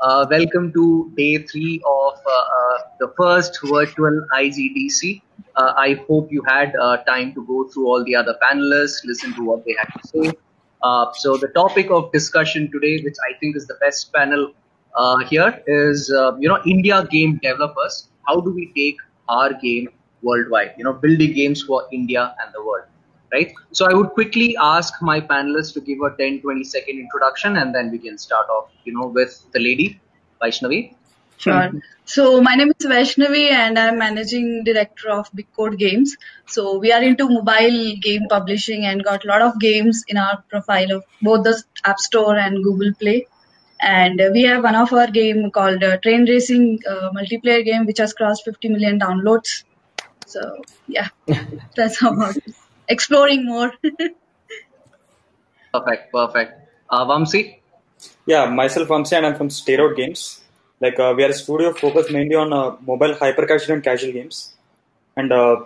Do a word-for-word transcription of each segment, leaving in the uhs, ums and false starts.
Uh, welcome to day three of uh, uh, the first virtual I G D C. Uh, I hope you had uh, time to go through all the other panelists, listen to what they had to say. Uh, so the topic of discussion today, which I think is the best panel uh, here, is uh, you know India game developers. How do we take our game worldwide? You know, building games for India and the world, right? So I would quickly ask my panelists to give a ten, twenty second introduction, and then we can start off, you know, with the lady, Vaishnavi. Sure. So my name is Vaishnavi and I'm managing director of Big Code Games. So we are into mobile game publishing and got a lot of games in our profile of both the App Store and Google Play. And we have one of our game called uh, Train Racing uh, multiplayer game, which has crossed fifty million downloads. So yeah, that's about it. Exploring more. Perfect, perfect. Uh, Vamsi? Yeah, myself Vamsi and I'm from Starout Games. Like uh, we are a studio focused mainly on uh, mobile hyper casual and casual games, and uh,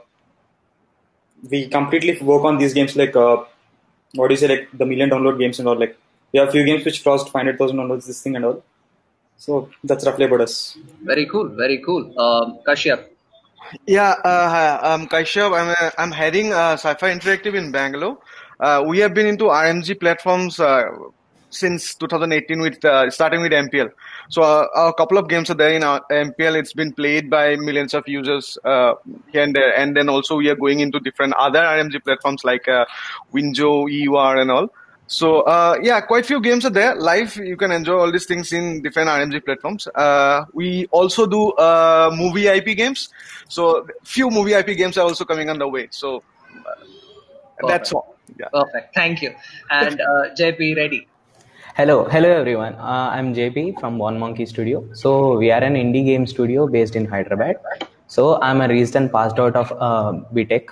we completely work on these games like uh, what do you say, like the million download games and all. Like we have a few games which crossed five hundred thousand downloads, this thing and all. So that's roughly about us. Very cool, very cool. Um, Kashyap? Yeah, uh, hi, I'm Kaishyap. I'm uh, I'm heading uh, Sci-Fi Interactive in Bangalore. Uh, we have been into R M G platforms uh, since two thousand eighteen, with uh, starting with M P L. So uh, a couple of games are there in our M P L. It's been played by millions of users uh, here and there. And then also we are going into different other R M G platforms like uh, Winjo, E U R, and all. So uh, yeah, quite few games are there live. You can enjoy all these things in different R M G platforms. Uh, we also do uh, movie I P games. So few movie I P games are also coming on the way. So uh, that's all. Yeah. Perfect. Thank you. And uh, J P, ready? Hello, hello everyone. Uh, I'm J P from One Monkey Studio. So we are an indie game studio based in Hyderabad. So I'm a recent passed out of uh, B Tech.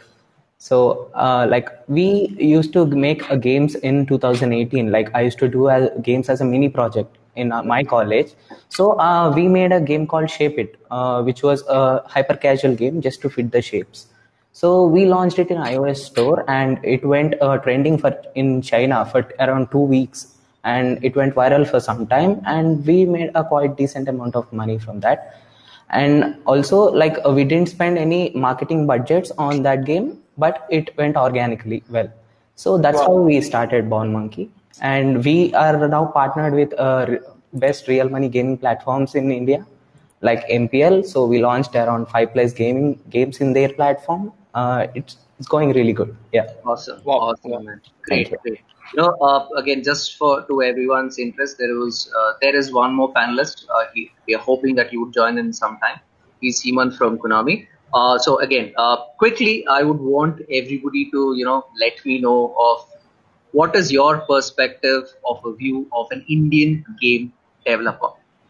So uh, like we used to make uh, games in two thousand eighteen. Like I used to do uh, games as a mini project in uh, my college. So uh, we made a game called Shape It, uh, which was a hyper casual game just to fit the shapes. So we launched it in iOS store and it went uh, trending for in China for around two weeks. And it went viral for some time, and we made a quite decent amount of money from that. And also, like uh, we didn't spend any marketing budgets on that game, but it went organically well. So that's wow. how we started Born Monkey, and we are now partnered with uh, best real money gaming platforms in India, like M P L. So we launched around five plus gaming games in their platform. Uh, it's it's going really good. Yeah. Awesome. Wow. Awesome, man. Great. Great. You know, uh, again, just for to everyone's interest, there was uh, there is one more panelist. Uh, he, we are hoping that you would join in sometime. He's Hemant from Konami. Uh, so again, uh, quickly, I would want everybody to you know let me know of what is your perspective of a view of an Indian game developer.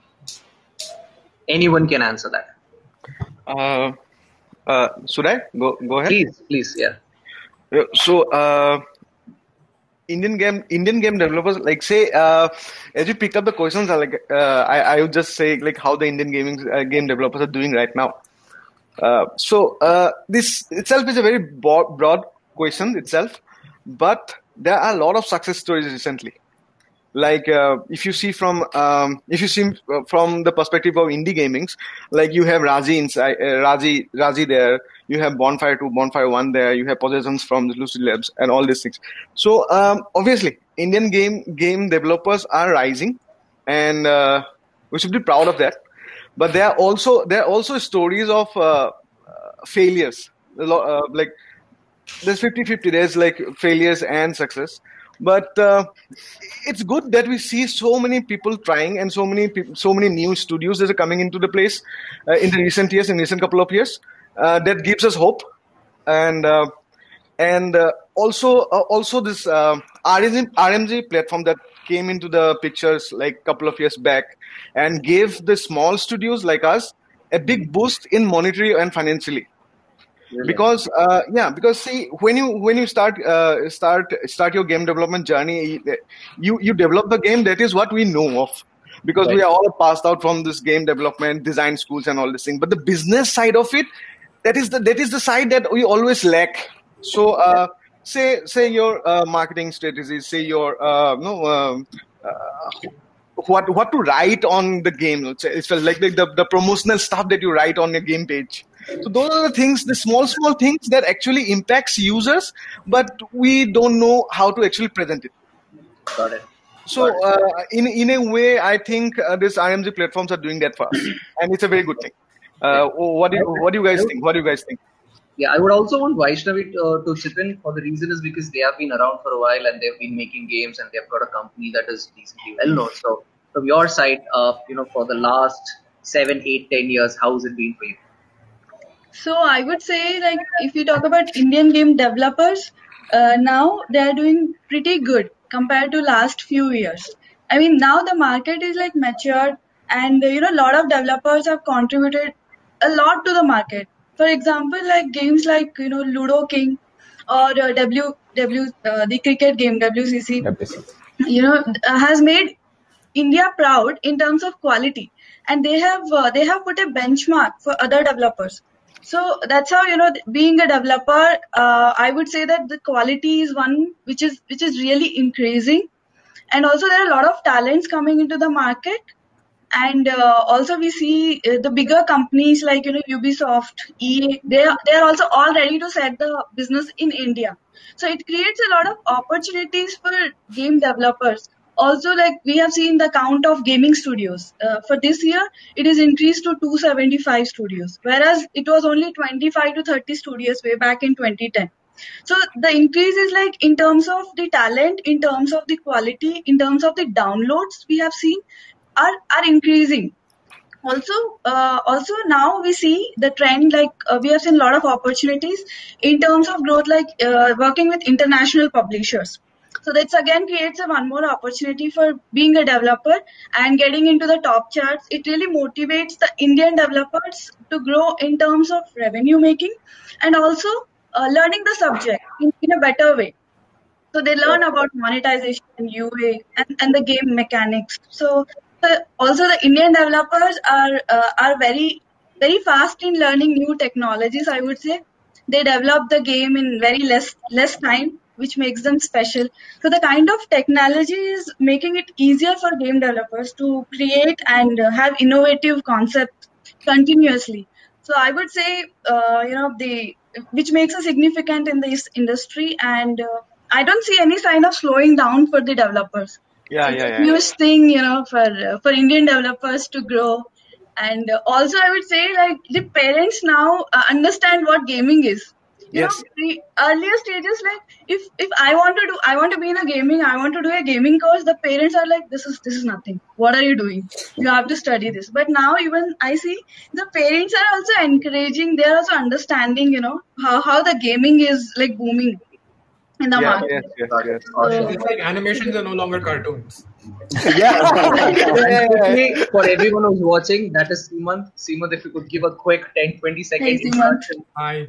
Anyone can answer that. Uh, uh, should I go go ahead? Please, please, yeah. Yeah, so. Uh, Indian game, Indian game developers, like say, uh, as you picked up the questions, like uh, I, I would just say like how the Indian gaming uh, game developers are doing right now. Uh, so uh, this itself is a very broad, broad question itself, but there are a lot of success stories recently. Like uh, if you see from um, if you see from the perspective of indie gamings, like you have Razi inside, uh, Razi Razi there, you have Bonfire two, Bonfire one there, you have Possessions from the Lucid Labs, and all these things. So um, obviously, Indian game game developers are rising, and uh, we should be proud of that. But there are also there are also stories of uh, uh, failures. Uh, like there's fifty-fifty. There's like failures and success. But uh, it's good that we see so many people trying and so many people, so many new studios that are coming into the place uh, in the recent years, in recent couple of years. Uh, that gives us hope, and uh, and uh, also uh, also this uh, R M G platform that came into the pictures like a couple of years back and gave the small studios like us a big boost in monetary and financially. Really? Because uh, yeah, because see, when you when you start uh, start start your game development journey, you you develop the game. That is what we know of, because right. we are all passed out from this game development, design schools, and all this thing. But the business side of it, that is the that is the side that we always lack. So uh, say say your uh, marketing strategies, say your uh, no. Um, uh, what what to write on the game. It's like the, the, the promotional stuff that you write on your game page. So those are the things, the small, small things that actually impacts users, but we don't know how to actually present it. Got it. So uh, in in a way, I think uh, these I M G platforms are doing that for us, and it's a very good thing. Uh, what do you, what do you guys think? What do you guys think? Yeah, I would also want Vaishnavi to, uh, to chip in. For the reason is because they have been around for a while and they've been making games and they've got a company that is decently well known. So from your side, uh, you know, for the last seven, eight, ten years, how has it been for you? So I would say, like, if you talk about Indian game developers, uh, now they are doing pretty good compared to last few years. I mean, now the market is like matured, and you know, a lot of developers have contributed a lot to the market. For example, like games like you know Ludo King or uh, W W uh, the cricket game W C C, W C C. you know, has made India proud in terms of quality, and they have uh, they have put a benchmark for other developers. So that's how, you know, being a developer, uh, I would say that the quality is one which is which is really increasing, and also there are a lot of talents coming into the market, and uh, also we see uh, the bigger companies like you know Ubisoft, E A, they are, they are also all ready to set the business in India. So it creates a lot of opportunities for game developers. Also, like we have seen the count of gaming studios uh, for this year, it is increased to two hundred seventy-five studios, whereas it was only twenty-five to thirty studios way back in twenty ten. So the increase is like in terms of the talent, in terms of the quality, in terms of the downloads we have seen are are increasing. Also, uh, also now we see the trend, like uh, we have seen a lot of opportunities in terms of growth, like uh, working with international publishers. So that's again creates a one more opportunity for being a developer and getting into the top charts. It really motivates the Indian developers to grow in terms of revenue making and also uh, learning the subject in, in a better way. So they learn about monetization, U A, and, and the game mechanics. So the, also the Indian developers are uh, are very very fast in learning new technologies. I would say they develop the game in very less less time, which makes them special. So the kind of technology is making it easier for game developers to create and uh, have innovative concepts continuously. So I would say, uh, you know, the which makes us significant in this industry, and uh, I don't see any sign of slowing down for the developers. Yeah, So yeah, it's yeah. a huge thing, you know, for uh, for Indian developers to grow. And uh, also, I would say, like the parents now uh, understand what gaming is. You Yes. know, the earlier stages, like if if I want to do, I want to be in a gaming, I want to do a gaming course. The parents are like, this is this is nothing. What are you doing? You have to study this. But now, even I see the parents are also encouraging. They are also understanding, you know, how how the gaming is like booming in the Yeah, market. yes, yes, Got it. yes. Awesome. It's like animations are no longer cartoons. Yeah. And quickly, for everyone who's watching, that is Seemant. Seemant, if you could give a quick ten, twenty second Hey, Seemant. introduction. Hi.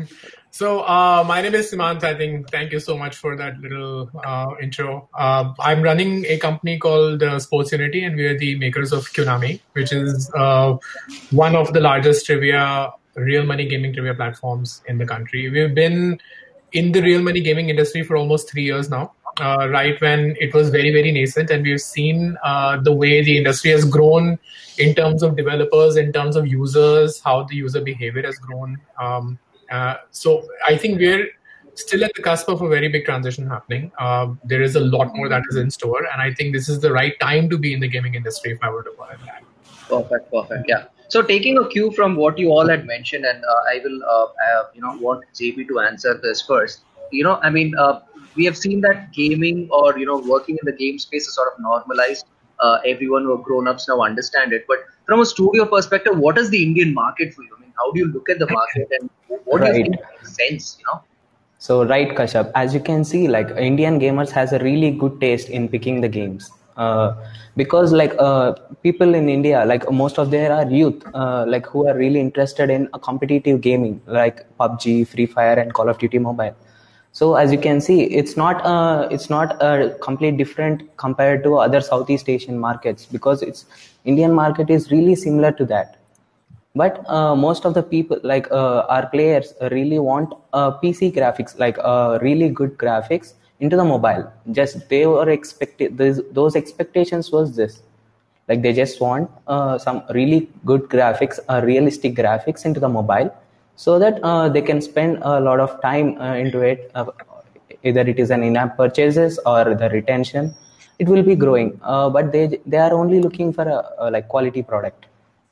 So, uh, my name is Simant. I think thank you so much for that little uh, intro. Uh, I'm running a company called uh, Sports Unity, and we are the makers of Konami, which is uh, one of the largest trivia, real money gaming trivia platforms in the country. We've been in the real money gaming industry for almost three years now, uh, right when it was very, very nascent, and we've seen uh, the way the industry has grown in terms of developers, in terms of users, how the user behavior has grown. Um, Uh, so I think we're still at the cusp of a very big transition happening. Uh, there is a lot more that is in store, and I think this is the right time to be in the gaming industry, if I were to call it that. Perfect, perfect. Yeah. So taking a cue from what you all had mentioned, and uh, I will, uh, uh, you know, want J P to answer this first. You know, I mean, uh, we have seen that gaming or you know working in the game space is sort of normalized. Uh, everyone who are grown-ups now understand it. But from a studio perspective, what is the Indian market for you? I mean, how do you look at the market, and what do you Right. think makes sense? You know. So right, Kashyap, as you can see, like Indian gamers has a really good taste in picking the games. Uh, because like uh, people in India, like most of there are youth, uh, like who are really interested in a competitive gaming, like P U B G, Free Fire, and Call of Duty Mobile. So as you can see, it's not uh, it's not a complete different compared to other Southeast Asian markets, because it's Indian market is really similar to that. But uh, most of the people, like uh, our players, really want uh, P C graphics, like uh, really good graphics into the mobile. Just they were expected those, those expectations was this. Like they just want uh, some really good graphics, uh, realistic graphics into the mobile, so that uh, they can spend a lot of time uh, into it. Uh, either it is an in-app purchases or the retention, it will be growing. Uh, but they they are only looking for a, a like quality product.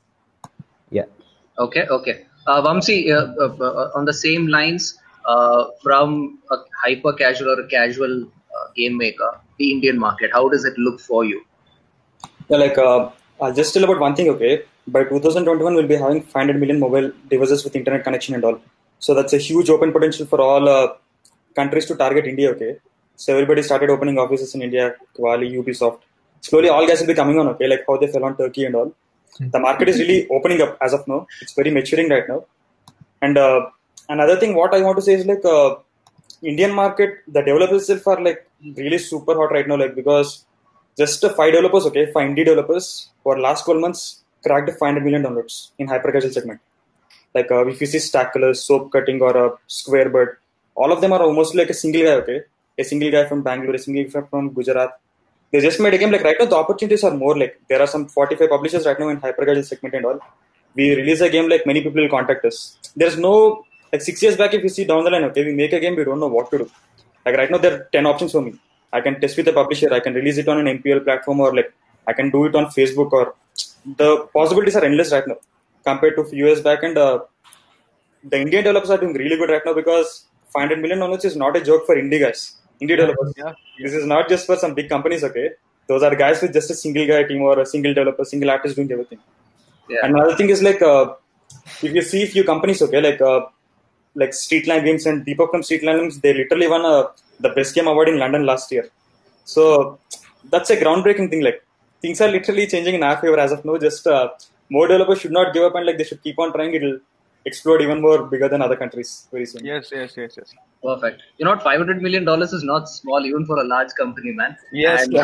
Yeah. Okay, okay. Uh, Vamsi, uh, uh, uh, on the same lines, uh, from a hyper casual or a casual uh, game maker, the Indian market, how does it look for you? Yeah, like uh, I'll just tell about one thing. Okay, by two thousand twenty-one, we'll be having five hundred million mobile devices with internet connection and all. So that's a huge open potential for all uh, countries to target India. Okay, so everybody started opening offices in India, Kuali, Ubisoft. Slowly, all guys will be coming on. Okay, like how they fell on Turkey and all. The market is really opening up as of now. It's very maturing right now. And uh, another thing, what I want to say is like uh, Indian market, the developers itself are like really super hot right now. Like because just uh, five developers, okay, five indie developers for last twelve months cracked five hundred million downloads in hyper casual segment. Like uh, if you see Stackler, Soap Cutting, or uh, Squarebird, all of them are almost like a single guy. Okay, a single guy from Bangalore, a single guy from Gujarat. They just made a game. Like right now, the opportunities are more. Like there are some forty-five publishers right now in hyper casual segment and all. We release a game, like many people will contact us. There's no like six years back. If you see down the line, okay, we make a game, we don't know what to do. Like right now, there are ten options for me. I can test with the publisher. I can release it on an M P L platform, or like I can do it on Facebook. Or the possibilities are endless right now compared to few years back. And uh, the Indian developers are doing really good right now because five hundred million downloads is not a joke for indie guys. Indie developers. Yeah. This is not just for some big companies, okay? Those are guys with just a single guy team or a single developer, single artist doing everything. Yeah. And another thing is like, uh, if you see few companies, okay, like uh, like Streetline Games and Deepak from Streetline Games, they literally won uh, the best game award in London last year. So that's a groundbreaking thing. Like things are literally changing in our favor as of now. Just uh, more developers should not give up and like they should keep on trying. It'll explode even more bigger than other countries very soon. Yes, yes, yes, yes. Perfect. You know what? five hundred million dollars is not small even for a large company, man. Yes. And,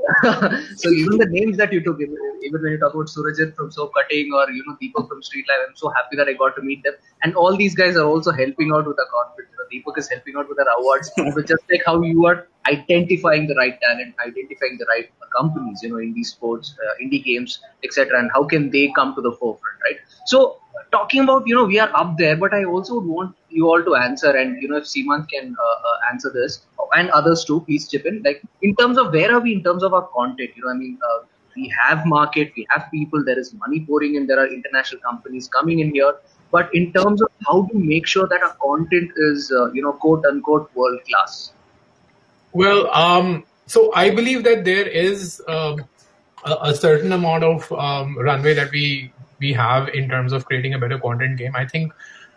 uh, so even the names that you took, even even when you talk about Surajit from Soap Cutting or, you know, Deepak from Streetlife, I'm so happy that I got to meet them. And all these guys are also helping out with the corporate. You know, Deepak is helping out with their awards. So just like how you are identifying the right talent, identifying the right companies, you know, in these sports, uh, indie games, et cetera, and how can they come to the forefront, right? So talking about, you know, we are up there, but I also want you all to answer, and, you know, if Seemant can uh, uh, answer this, and others too, please chip in. Like, in terms of where are we in terms of our content? You know, I mean, uh, we have market, we have people, there is money pouring in, there are international companies coming in here. But in terms of how to make sure that our content is, uh, you know, quote unquote, world class. Well, um, so I believe that there is um, a, a certain amount of um, runway that we we have in terms of creating a better content game. I think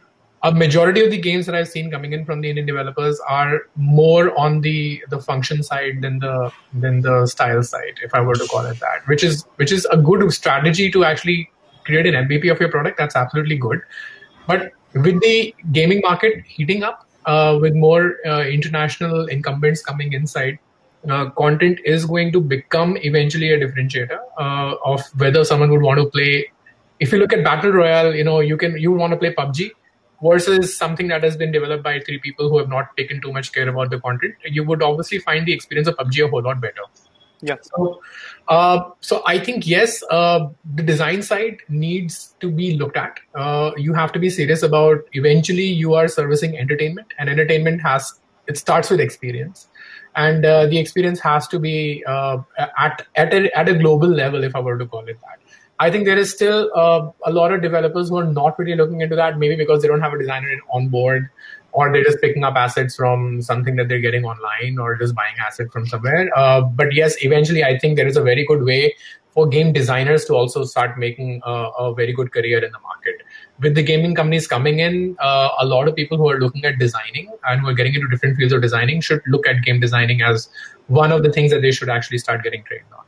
a majority of the games that I've seen coming in from the Indian developers are more on the the function side than the than the style side, if I were to call it that. Which is which is a good strategy to actually create an M V P of your product. That's absolutely good. But with the gaming market heating up, uh, with more uh, international incumbents coming inside, uh, content is going to become eventually a differentiator uh, of whether someone would want to play. If you look at Battle Royale, you know, you can you want to play P U B G versus something that has been developed by three people who have not taken too much care about the content. You would obviously find the experience of P U B G a whole lot better. Yeah. So, uh, so I think, yes, uh, the design side needs to be looked at. Uh, you have to be serious about eventually you are servicing entertainment, and entertainment has, it starts with experience. And uh, the experience has to be uh, at at a, at a global level, if I were to call it that. I think there is still uh, a lot of developers who are not really looking into that, maybe because they don't have a designer on board, or they're just picking up assets from something that they're getting online, or just buying assets from somewhere. Uh, but yes, eventually I think there is a very good way for game designers to also start making a, a very good career in the market. With the gaming companies coming in, uh, a lot of people who are looking at designing and who are getting into different fields of designing should look at game designing as one of the things that they should actually start getting trained on.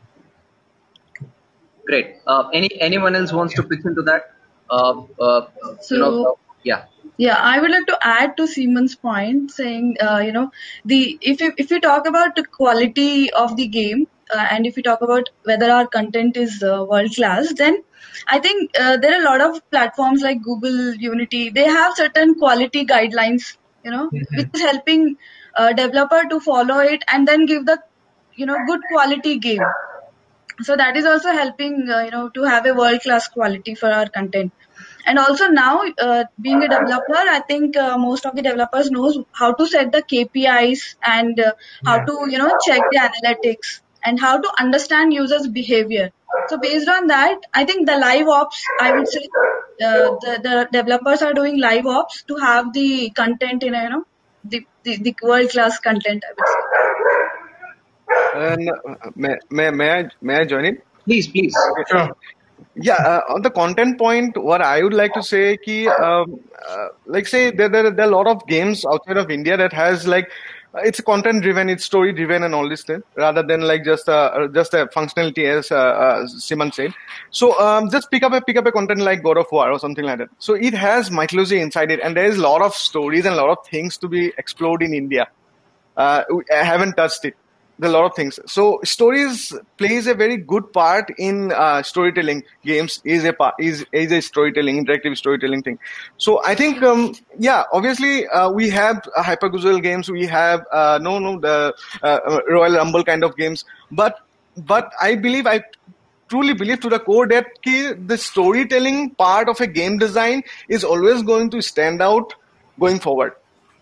Great. Uh, any anyone else wants to pitch into that? Uh, uh, So, you know, uh, yeah. yeah, I would like to add to Seeman's point, saying, uh, you know, the if you, if you talk about the quality of the game, uh, and if you talk about whether our content is uh, world class, then I think uh, there are a lot of platforms like Google, Unity. They have certain quality guidelines, you know, Mm-hmm. which is helping uh, developer to follow it and then give the, you know, good quality game. So that is also helping, uh, you know, to have a world class quality for our content. And also now, uh, being a developer, I think uh, most of the developers knows how to set the K P Is and uh, how Yeah. to, you know, check the analytics and how to understand users' behavior. So based on that, I think the live ops, I would say, uh, the, the developers are doing live ops to have the content in, a, you know, the, the, the world class content, I would say. And uh, may, may, may I may I join in? Please, please. Sure. Yeah, uh, on the content point, what I would like to say, ki, um, uh, like say there, there there are a lot of games outside of India that has like uh, it's content driven, it's story driven, and all this thing, rather than like just uh, uh, just a functionality, as uh, uh, Simon said. So um, just pick up a pick up a content like God of War or something like that. So it has mythology inside it, and there is a lot of stories and a lot of things to be explored in India. Uh, I haven't touched it. There are a lot of things. So stories plays a very good part in uh, storytelling. Games is a part, is is a storytelling, interactive storytelling thing. So I think, um, yeah, obviously uh, we have uh, hyper-casual games. We have uh, no no the uh, Royal Rumble kind of games. But but I believe I truly believe to the core that ki, the storytelling part of a game design is always going to stand out going forward.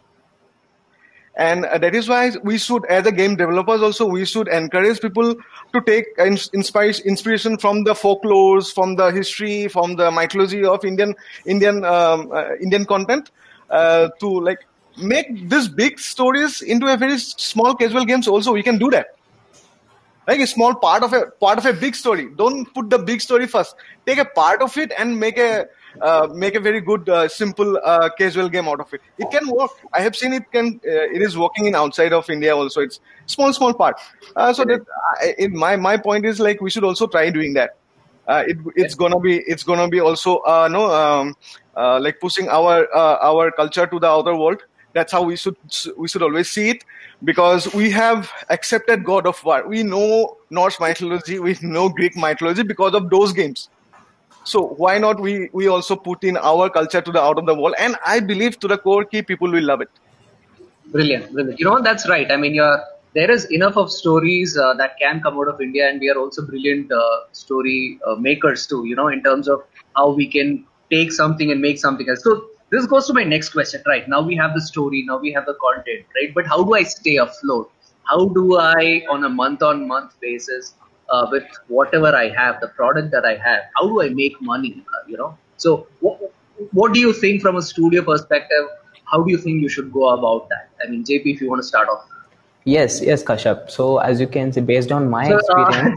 And that is why we should, as a game developers also, we should encourage people to take inspiration from the folklores, from the history, from the mythology of Indian Indian um, uh, Indian content, uh, to like make these big stories into a very small casual games. Also, we can do that. Like a small part of a part of a big story. Don't put the big story first. Take a part of it and make a uh, make a very good, uh, simple, uh, casual game out of it. It can work. I have seen it can. Uh, it is working in outside of India also. It's small, small part. Uh, so that I, in my my point is like we should also try doing that. Uh, it, it's gonna be it's gonna be also uh, no um, uh, like pushing our uh, our culture to the outer world. That's how we should we should always see it, because we have accepted God of War. We know Norse mythology, we know Greek mythology because of those games. So why not we we also put in our culture to the out of the world? And I believe to the core key people will love it. Brilliant, brilliant. You know, that's right. I mean, you're, there is enough of stories uh, that can come out of India, and we are also brilliant uh, story uh, makers too, you know, in terms of how we can take something and make something else. So this goes to my next question, right? Now we have the story, now we have the content, right? But how do I stay afloat? How do I, on a month-on-month basis, uh, with whatever I have, the product that I have, how do I make money, uh, you know? So what, what do you think from a studio perspective? How do you think you should go about that? I mean, J P, if you want to start off. Yes, yes, Kashyap. So as you can see, based on my So, experience,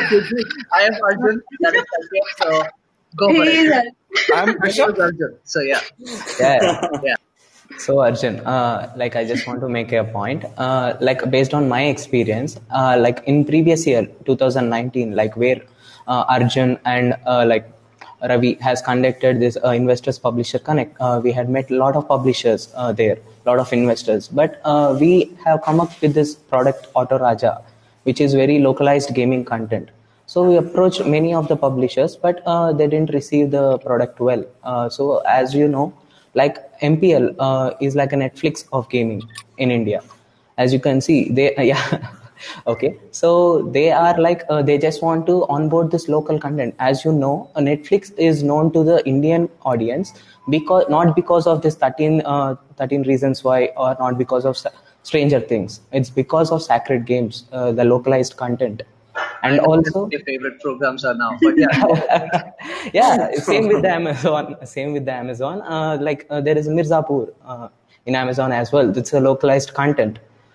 uh, I am Arjun. That is Kashyap, so go for it. I'm Kashyap. Arjun. So yeah. yeah, Yeah. So Arjun, uh, like I just want to make a point. Uh, like based on my experience, uh, like in previous year, two thousand nineteen, like where uh, Arjun and uh, like Ravi has conducted this uh, investors publisher connect. Uh, we had met a lot of publishers uh, there, a lot of investors, but uh, we have come up with this product Auto Raja, which is very localized gaming content. So we approached many of the publishers, but uh, they didn't receive the product well. Uh, so as you know, like M P L uh, is like a Netflix of gaming in India. As you can see, they uh, yeah. Okay, so they are like uh, they just want to onboard this local content. As you know, uh, Netflix is known to the Indian audience because not because of this thirteen, uh, thirteen reasons why, or not because of Stranger Things. It's because of Sacred Games, uh, the localized content. And also your favorite programs are now, but yeah. yeah, same with the Amazon. Same with the Amazon. Uh, like uh, there is Mirzapur uh, in Amazon as well. It's a localized content.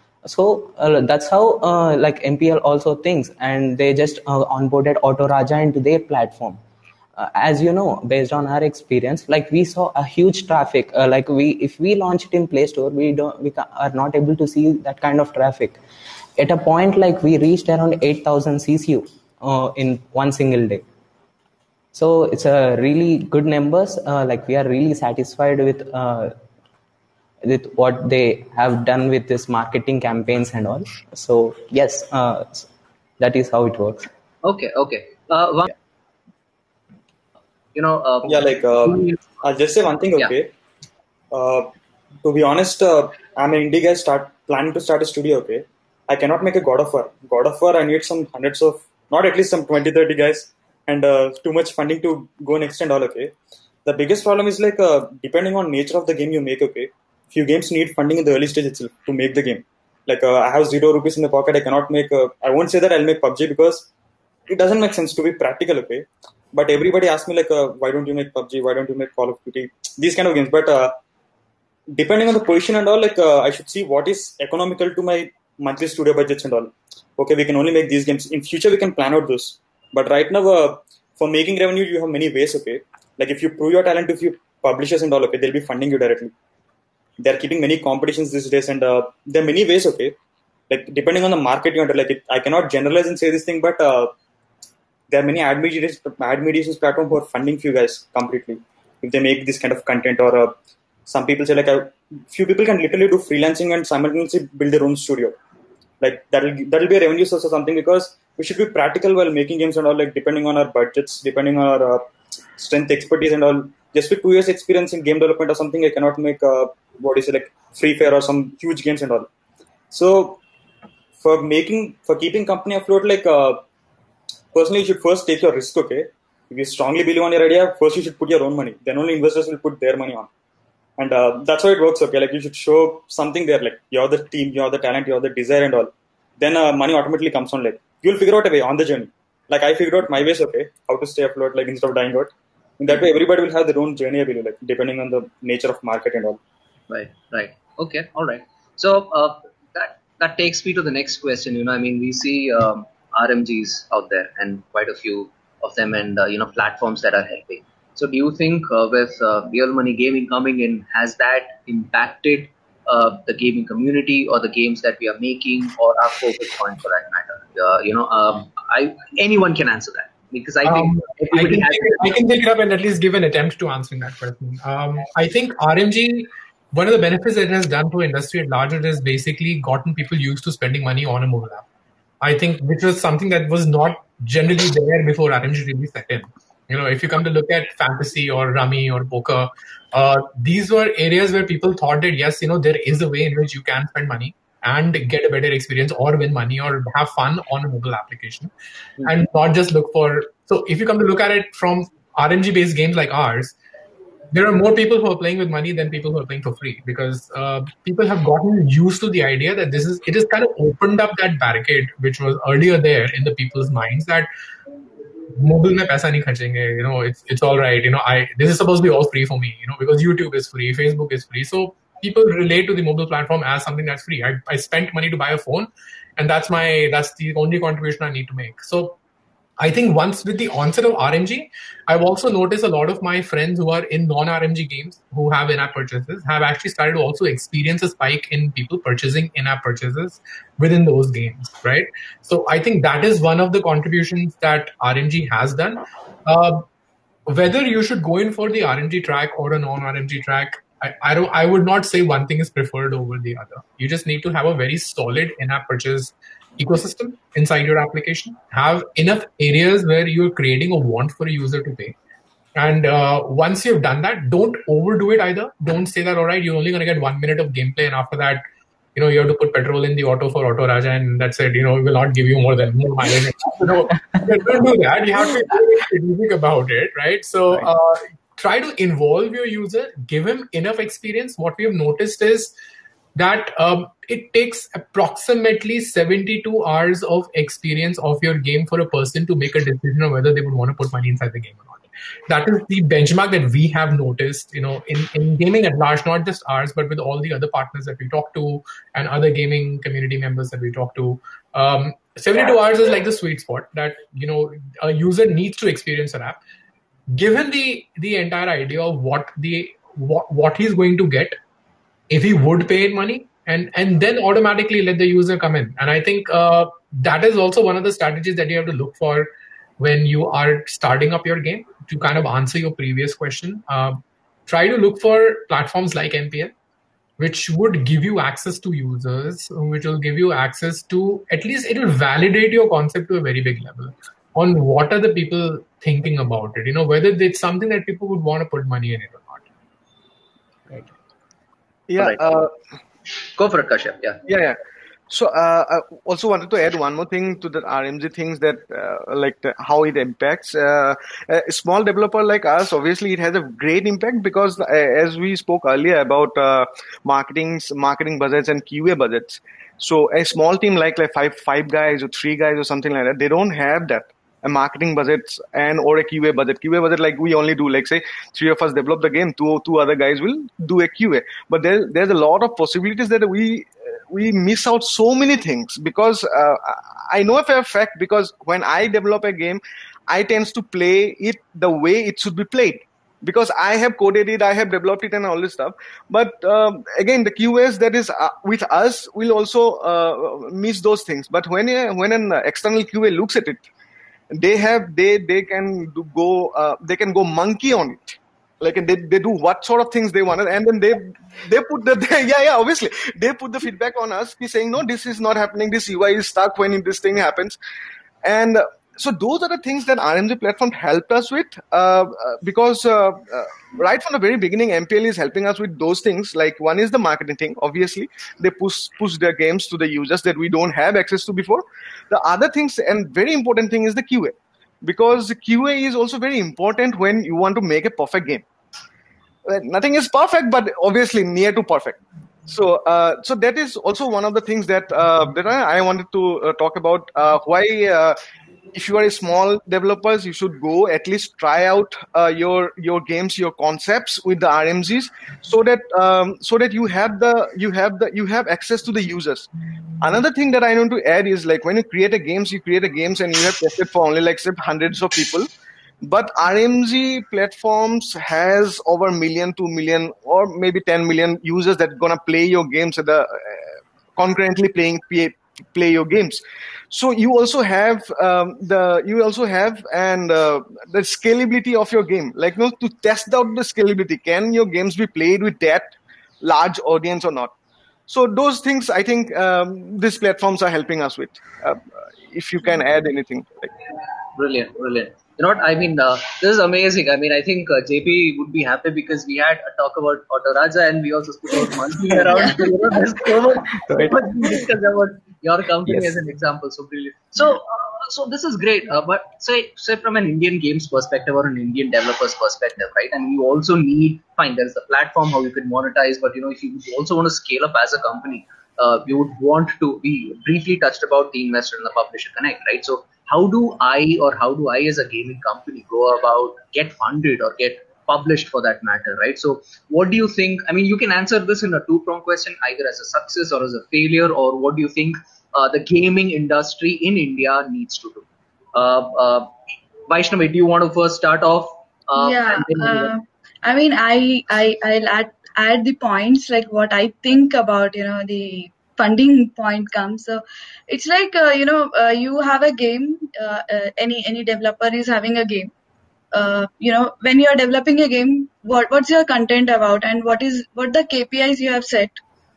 So uh, that's how uh, like M P L also thinks, and they just uh, onboarded Auto Raja into their platform. Uh, as you know, based on our experience, like we saw a huge traffic. Uh, like we, if we launch it in Play Store, we don't, we are not able to see that kind of traffic. At a point, like we reached around eight thousand C C U uh, in one single day. So it's a really good numbers. Uh, like we are really satisfied with. Uh, with what they have done with this marketing campaigns and all. So yes, uh, that is how it works. Okay, okay. Uh, one, you know, uh, yeah, like uh, I'll just say one thing. Okay, yeah. uh, to be honest, uh, I'm an indie guy. Start planning to start a studio. Okay, I cannot make a God of War. God of War, I need some hundreds of not at least some twenty, thirty guys, and uh, too much funding to go next and all. Okay, the biggest problem is like uh, depending on nature of the game you make. Okay, few games need funding in the early stage itself to make the game. Like uh, I have zero rupees in the pocket. I cannot make. Uh, I won't say that I'll make P U B G because it doesn't make sense to be practical. Okay, but everybody asks me like, uh, why don't you make P U B G? Why don't you make Call of Duty? These kind of games. But uh, depending on the position and all, like uh, I should see what is economical to my monthly studio budgets and all. Okay, we can only make these games. In future, we can plan out those. But right now, uh, for making revenue, you have many ways. Okay, like if you prove your talent to few publishers and all, okay, they'll be funding you directly. They're keeping many competitions these days, and uh, there are many ways. Okay, like depending on the market you enter, like it, I cannot generalize and say this thing, but uh, there are many ad mediations, ad mediations platform who are funding few guys completely if they make this kind of content. Or uh, some people say like a few people can literally do freelancing and simultaneously build their own studio. Like that'll that'll be a revenue source or something, because we should be practical while making games and all. Like depending on our budgets, depending on our uh, strength, expertise and all. Just with two years experience in game development or something, I cannot make uh, what is it like Free Fire or some huge games and all. So for making for keeping company afloat, like uh, personally, you should first take your risk. Okay, if you strongly believe on your idea, first you should put your own money. Then only investors will put their money on. And uh, that's how it works. Okay, like you should show something there, like you're the team, you're the talent, you're the desire and all. Then uh, money automatically comes on. Like you'll figure out a way on the journey. Like I figured out my ways. Okay, how to stay afloat, like instead of dying out. In that way, everybody will have their own journey, I believe, like depending on the nature of market and all. Right, right. Okay, all right. So uh, that that takes me to the next question. You know, I mean, we see um, R M Gs out there, and quite a few of them, and uh, you know, platforms that are helping. So do you think uh, with uh, real money gaming coming in, has that impacted uh, the gaming community or the games that we are making, or our focus point for that matter? Uh, you know, um, I anyone can answer that, because I think Um, I everybody can, has. take, I can take it up and at least give an attempt to answering that question. Um, I think R M G, one of the benefits that it has done to industry at large, it has basically gotten people used to spending money on a mobile app. I think which was something that was not generally there before R M G really set in. You know, if you come to look at fantasy or rummy or poker, uh, these were areas where people thought that, yes, you know, there is a way in which you can spend money and get a better experience or win money or have fun on a mobile application, mm-hmm. and not just look for. So if you come to look at it from R M G-based games like ours, there are more people who are playing with money than people who are playing for free, because uh, people have gotten used to the idea that this is, it has kind of opened up that barricade which was earlier there in the people's minds, that mobile mein paisa nahi kharchenge, you know, it's it's all right, you know, I this is supposed to be all free for me, you know, because YouTube is free, Facebook is free. So people relate to the mobile platform as something that's free. I, I spent money to buy a phone, and that's my that's the only contribution I need to make. So I think once with the onset of R M G, I've also noticed a lot of my friends who are in non-R M G games who have in-app purchases have actually started to also experience a spike in people purchasing in-app purchases within those games, right? So I think that is one of the contributions that R M G has done. Uh, whether you should go in for the R M G track or a non-R M G track, I, I don't. I would not say one thing is preferred over the other. You just need to have a very solid in-app purchase ecosystem inside your application, have enough areas where you're creating a want for a user to pay. And uh, once you've done that, don't overdo it either. Don't say that, all right, you're only going to get one minute of gameplay, and after that, you know, you have to put petrol in the auto for Auto Raja, and that's it. You know, it will not give you more than more mileage. You know, don't do that. You have to be very strategic about it, right? So uh, try to involve your user, give him enough experience. What we have noticed is that um, it takes approximately seventy-two hours of experience of your game for a person to make a decision on whether they would want to put money inside the game or not. That is the benchmark that we have noticed, you know, in, in gaming at large, not just ours, but with all the other partners that we talk to and other gaming community members that we talk to. Um, seventy-two hours is like the sweet spot that, you know, a user needs to experience an app. Given the the entire idea of what the what, what he's going to get, if he would pay money, and, and then automatically let the user come in. And I think uh, that is also one of the strategies that you have to look for when you are starting up your game. To kind of answer your previous question, uh, try to look for platforms like N P L, which would give you access to users, which will give you access to, at least it will validate your concept to a very big level on what are the people thinking about it, you know, whether it's something that people would want to put money in it or not. Right. Yeah. Right. Uh, Go for it, Kashyap. Yeah. Yeah, yeah. So uh, I also wanted to add one more thing to the R M G things that uh, like the, how it impacts uh, a small developer like us. Obviously, it has a great impact because uh, as we spoke earlier about uh, marketing, marketing budgets and Q A budgets. So a small team like like five five guys or three guys or something like that, they don't have that. A marketing budget and or a Q A budget. Q A budget, like we only do, like say three of us develop the game, two two other guys will do a Q A. But there there's a lot of possibilities that we we miss out so many things because uh, I know for a fact because when I develop a game, I tend to play it the way it should be played. Because I have coded it, I have developed it and all this stuff. But um, again, the Q As that is uh, with us will also uh, miss those things. But when a, when an external Q A looks at it, they have they they can do go uh, they can go monkey on it, like they they do what sort of things they wanted, and then they they put the they, yeah yeah obviously they put the feedback on us, saying no, this is not happening, this U I is stuck when this thing happens, and. Uh, So those are the things that R M G platform helped us with uh, because uh, uh, right from the very beginning, M P L is helping us with those things. Like one is the marketing thing. Obviously, they push push their games to the users that we don't have access to before. The other things and very important thing is the Q A, because Q A is also very important when you want to make a perfect game. Uh, nothing is perfect, but obviously near to perfect. So, uh, so that is also one of the things that uh, that I, I wanted to uh, talk about. Uh, why, uh, if you are a small developers, you should go at least try out uh, your your games, your concepts with the R M Gs, so that um, so that you have the you have the you have access to the users. Another thing that I want to add is like when you create a games, you create a games and you have tested for only like say hundreds of people. But R M G platforms has over a million, two million, or maybe ten million users that are gonna play your games at the uh, concurrently playing play, play your games. So you also have um, the you also have and uh, the scalability of your game. Like you know, to test out the scalability, can your games be played with that large audience or not? So those things I think um, these platforms are helping us with. Uh, if you can add anything. Brilliant, brilliant. You know what, I mean, uh, this is amazing. I mean, I think uh, J P would be happy because we had a talk about Autoraja and we also spoke about monkey around. So, you know, there's so much, so much we discussed about your company yes. as an example. So brilliant. So, uh, so this is great. Uh, but say, say from an Indian games perspective or an Indian developer's perspective, right? And you also need, fine, there's the platform, how you can monetize, but you know, if you also want to scale up as a company, uh, you would want to, we briefly touched about the investor and the publisher connect, right? So, how do I or how do I as a gaming company go about get funded or get published for that matter, right? So what do you think? I mean, you can answer this in a two-pronged question, either as a success or as a failure, or what do you think uh, the gaming industry in India needs to do? Uh, uh, Vaishnavi, do you want to first start off? Uh, yeah, uh, I mean, I, I, I'll add, add the points, like what I think about, you know, the funding point comes. So it's like, uh, you know, uh, you have a game, uh, uh, any any developer is having a game. Uh, you know, when you are developing a game, what what's your content about and what is what the K P Is you have set.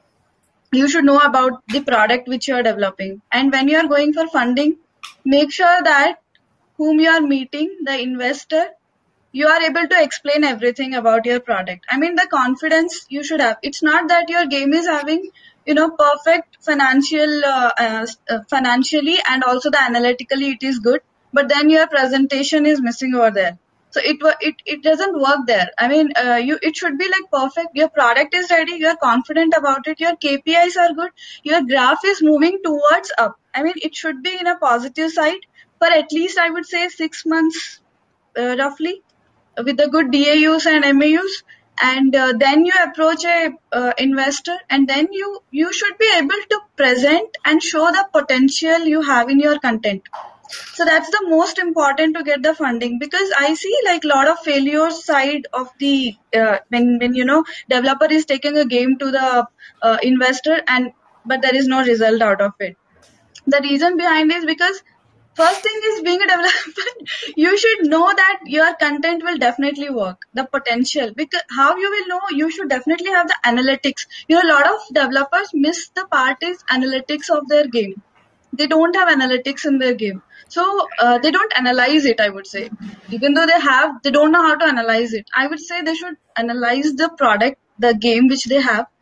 You should know about the product which you are developing. And when you are going for funding, make sure that whom you are meeting, the investor, you are able to explain everything about your product. I mean, the confidence you should have. It's not that your game is having, you know, perfect financial, uh, uh, financially and also the analytically it is good, but then your presentation is missing over there. So it it it doesn't work there. I mean, uh, you it should be like perfect. Your product is ready. You are confident about it. Your K P Is are good. Your graph is moving towards up. I mean, it should be in a positive side for at least I would say six months, uh, roughly, with the good D A Us and M A Us. And uh, then you approach a uh, investor, and then you you should be able to present and show the potential you have in your content. So that's the most important to get the funding, because I see like a lot of failure side of the uh, when when you know developer is taking a game to the uh, investor and but there is no result out of it. The reason behind is because first thing is, being a developer, you should know that your content will definitely work, the potential. Because how you will know, you should definitely have the analytics. You know, a lot of developers miss the part is analytics of their game. They don't have analytics in their game. So uh, they don't analyze it, I would say. Even though they have, they don't know how to analyze it. I would say they should analyze the product, the game which they have,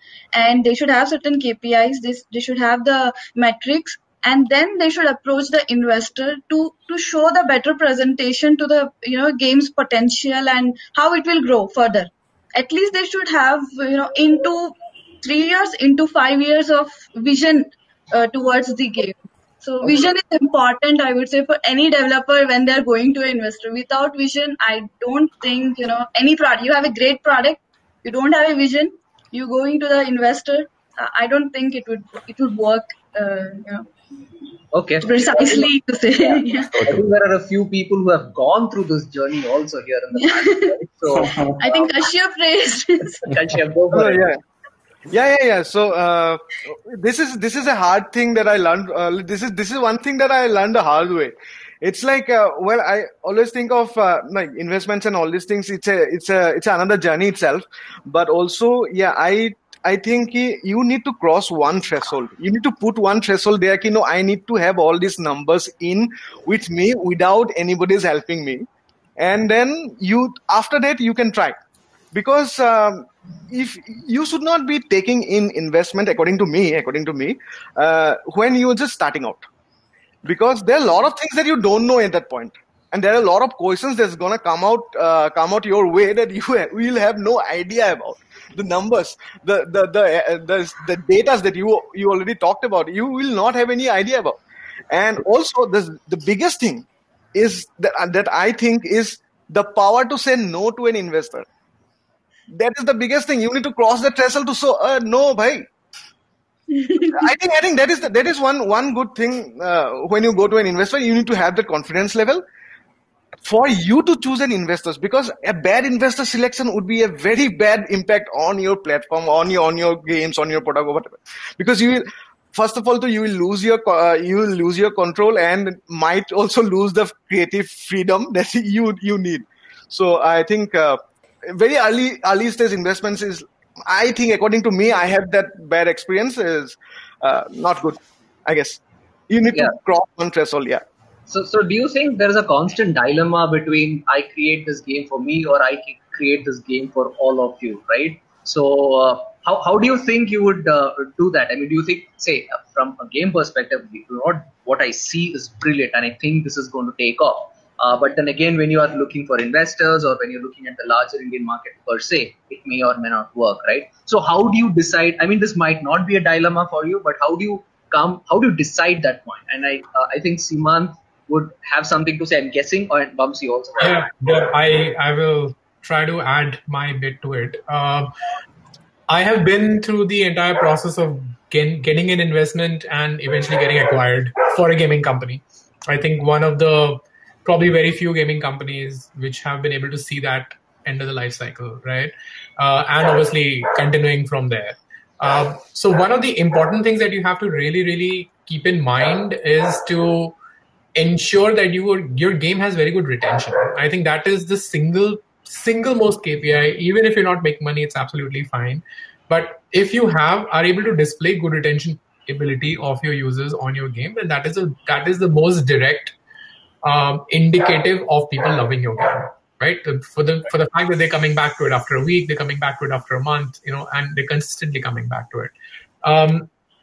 and they should have certain K P Is. They, they should have the metrics, and then they should approach the investor to to show the better presentation to the you know game's potential and how it will grow further. At least they should have you know into three years, into five years of vision uh, towards the game. So vision is important, I would say, for any developer when they're going to an investor. Without vision, I don't think, you know, any product, you have a great product, you don't have a vision, you going to the investor, uh, I don't think it would, it would work, uh, you know, Okay. precisely to say. Yeah. I think there are a few people who have gone through this journey also here in the panel. Right? So I think Kashyap raised. Kashyap, go for Oh, it. yeah. Yeah, yeah, yeah. So uh, this is this is a hard thing that I learned. Uh, this is this is one thing that I learned the hard way. It's like uh, well, I always think of uh, like investments and all these things. It's a it's a it's another journey itself. But also, yeah, I I think you need to cross one threshold. You need to put one threshold there. You know, I need to have all these numbers in with me without anybody's helping me, and then you after that you can try. Because um, if you should not be taking in investment, according to me, according to me, uh, when you're just starting out, because there are a lot of things that you don't know at that point, and there are a lot of questions that's gonna come out, uh, come out your way that you ha- will have no idea about. The numbers, the the the uh, the, the data that you you already talked about, you will not have any idea about. And also, the the biggest thing is that that I think is the power to say no to an investor. That is the biggest thing. You need to cross the threshold to say uh, no, bhai. I think I think that is the, that is one one good thing uh, when you go to an investor. You need to have that confidence level for you to choose an investor, because a bad investor selection would be a very bad impact on your platform, on your on your games, on your product, or whatever. Because you will, first of all, you will lose your uh, you will lose your control and might also lose the creative freedom that you you need. So I think. Uh, Very early, early stage investments is, I think, according to me, I have that bad experience is uh, not good. I guess you need Yeah. to cross one threshold. Yeah. So, so do you think there is a constant dilemma between I create this game for me or I create this game for all of you, right? So, uh, how how do you think you would uh, do that? I mean, do you think, say, from a game perspective, what what I see is brilliant, and I think this is going to take off. Uh, but then again, when you are looking for investors or when you're looking at the larger Indian market per se, it may or may not work, right? So how do you decide? I mean, this might not be a dilemma for you, but how do you come? How do you decide that point? And I, uh, I think Simant would have something to say. I'm guessing, or Bamsi also. Yeah, yeah, I I will try to add my bit to it. Um, I have been through the entire process of get, getting an investment and eventually getting acquired for a gaming company. I think one of the probably very few gaming companies which have been able to see that end of the life cycle, right? Uh, and obviously continuing from there. Uh, so one of the important things that you have to really, really keep in mind is to ensure that you your game has very good retention. I think that is the single single most K P I. Even if you're not making money, it's absolutely fine. But if you have are able to display good retention ability of your users on your game, then that is a that is the most direct Um, indicative of people loving your game, right? For the for the fact that they're coming back to it after a week, they're coming back to it after a month, you know, and they're consistently coming back to it. Um,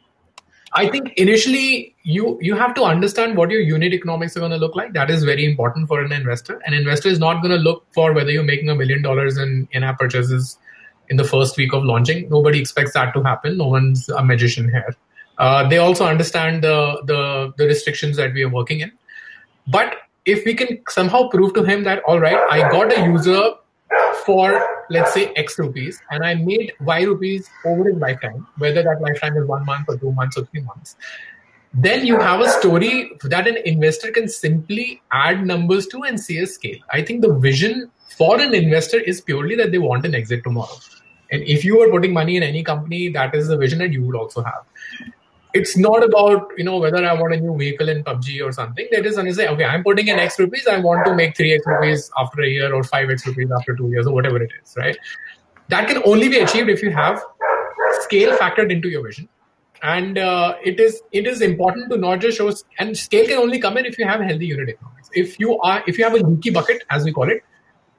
I think initially you you have to understand what your unit economics are going to look like. That is very important for an investor. An investor is not going to look for whether you're making a million dollars in in-app purchases in the first week of launching. Nobody expects that to happen. No one's a magician here. Uh, they also understand the the the restrictions that we are working in. But if we can somehow prove to him that, all right, I got a user for, let's say, X rupees, and I made Y rupees over his lifetime, whether that lifetime is one month or two months or three months, then you have a story that an investor can simply add numbers to and see a scale. I think the vision for an investor is purely that they want an exit tomorrow. And if you are putting money in any company, that is the vision that you would also have. It's not about, you know, whether I want a new vehicle in P U B G or something. That is when you say, okay, I'm putting in X rupees, I want to make three X rupees after a year or five X rupees after two years or whatever it is, right? That can only be achieved if you have scale factored into your vision. And uh, it is it is important to not just show, and scale can only come in if you have healthy unit economics. If you are, if you have a leaky bucket, as we call it,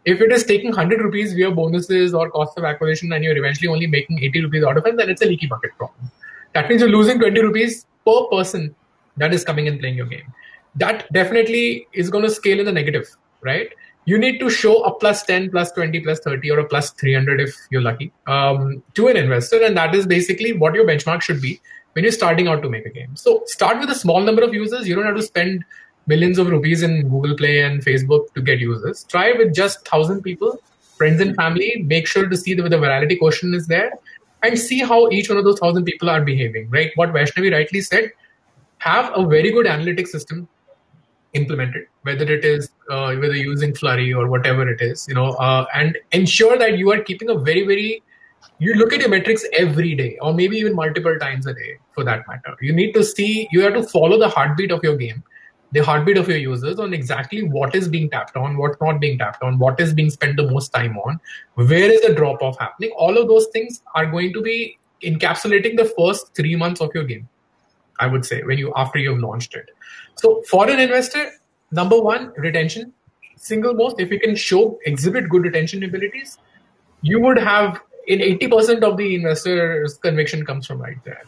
If it is taking one hundred rupees via bonuses or cost of acquisition and you're eventually only making eighty rupees out of it, then it's a leaky bucket problem. That means you're losing twenty rupees per person that is coming and playing your game. That definitely is going to scale in the negative, right? You need to show a plus ten, plus twenty, plus thirty, or a plus three hundred if you're lucky um, to an investor. And that is basically what your benchmark should be when you're starting out to make a game. So start with a small number of users. You don't have to spend millions of rupees in Google Play and Facebook to get users. Try with just one thousand people, friends and family. Make sure to see that the virality quotient is there and see how each one of those one thousand people are behaving, right? What Vaishnavi rightly said, have a very good analytics system implemented, whether it is uh, whether using Flurry or whatever it is, you know, uh, and ensure that you are keeping a very, very, you look at your metrics every day or maybe even multiple times a day for that matter. You need to see, you have to follow the heartbeat of your game, the heartbeat of your users on exactly what is being tapped on, what's not being tapped on, what is being spent the most time on, where is the drop off happening. All of those things are going to be encapsulating the first three months of your game, I would say, when you after you've launched it. So for an investor, number one, retention. Single most, if you can show, exhibit good retention abilities, you would have in eighty percent of the investor's conviction comes from right there.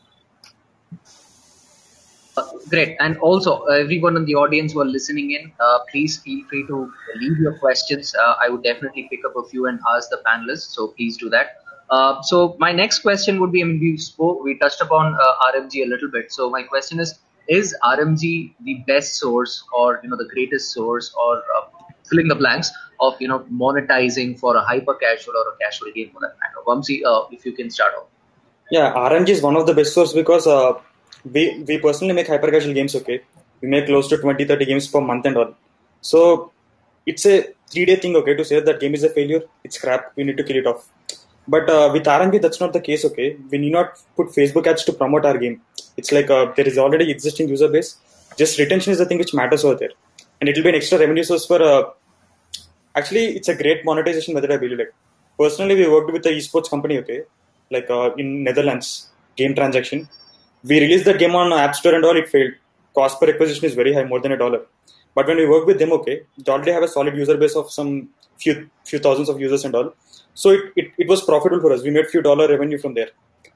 Uh, great. And also, uh, everyone in the audience who are listening in, uh, please feel free to leave your questions. Uh, I would definitely pick up a few and ask the panelists, so please do that. Uh, so my next question would be, I mean, we spoke, we touched upon uh, R M G a little bit. So my question is, is R M G the best source or, you know, the greatest source or uh, filling the blanks of, you know, monetizing for a hyper casual or a casual game for that matter? Vamsi, uh, if you can start off. Yeah, R M G is one of the best source because uh, we, we personally make hyper casual games, okay? We make close to twenty, thirty games per month and all. So it's a three day thing, okay, to say that game is a failure. It's crap. We need to kill it off. But uh, with R M G, that's not the case, okay? We need not put Facebook ads to promote our game. It's like uh, there is already existing user base. Just retention is the thing which matters over there. And it will be an extra revenue source for... Uh, actually, it's a great monetization method, I believe. Like, personally, we worked with the esports company, okay? Like uh, in Netherlands, game transaction. We released that game on App Store and all, it failed. Cost per acquisition is very high, more than a dollar. But when we work with them, okay, they already have a solid user base of some few few thousands of users and all. So it, it, it was profitable for us. We made few dollar revenue from there.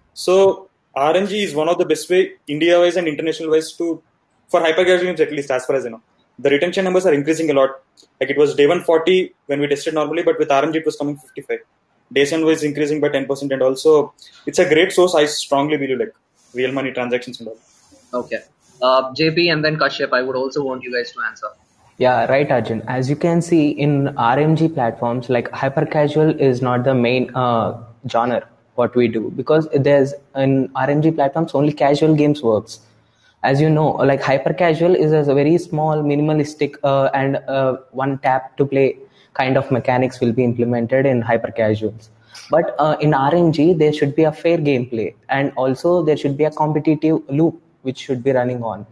So R M G is one of the best way, India-wise and international-wise, to for hyper-casual games, at least as far as I know. The retention numbers are increasing a lot. Like it was day one forty when we tested normally, but with R M G it was coming fifty-five. Day one was increasing by ten percent and also it's a great source. I strongly believe, like real money transactions and all. Okay. Uh, J P and then Kashyap, I would also want you guys to answer. Yeah, right, Arjun. As you can see in R M G platforms, like hyper casual is not the main uh, genre what we do, because there's in R M G platforms only casual games works. As you know, like hyper casual is a very small, minimalistic uh, and uh, one tap to play kind of mechanics will be implemented in hyper casuals. But uh, in R M G, there should be a fair gameplay, and also there should be a competitive loop which should be running on.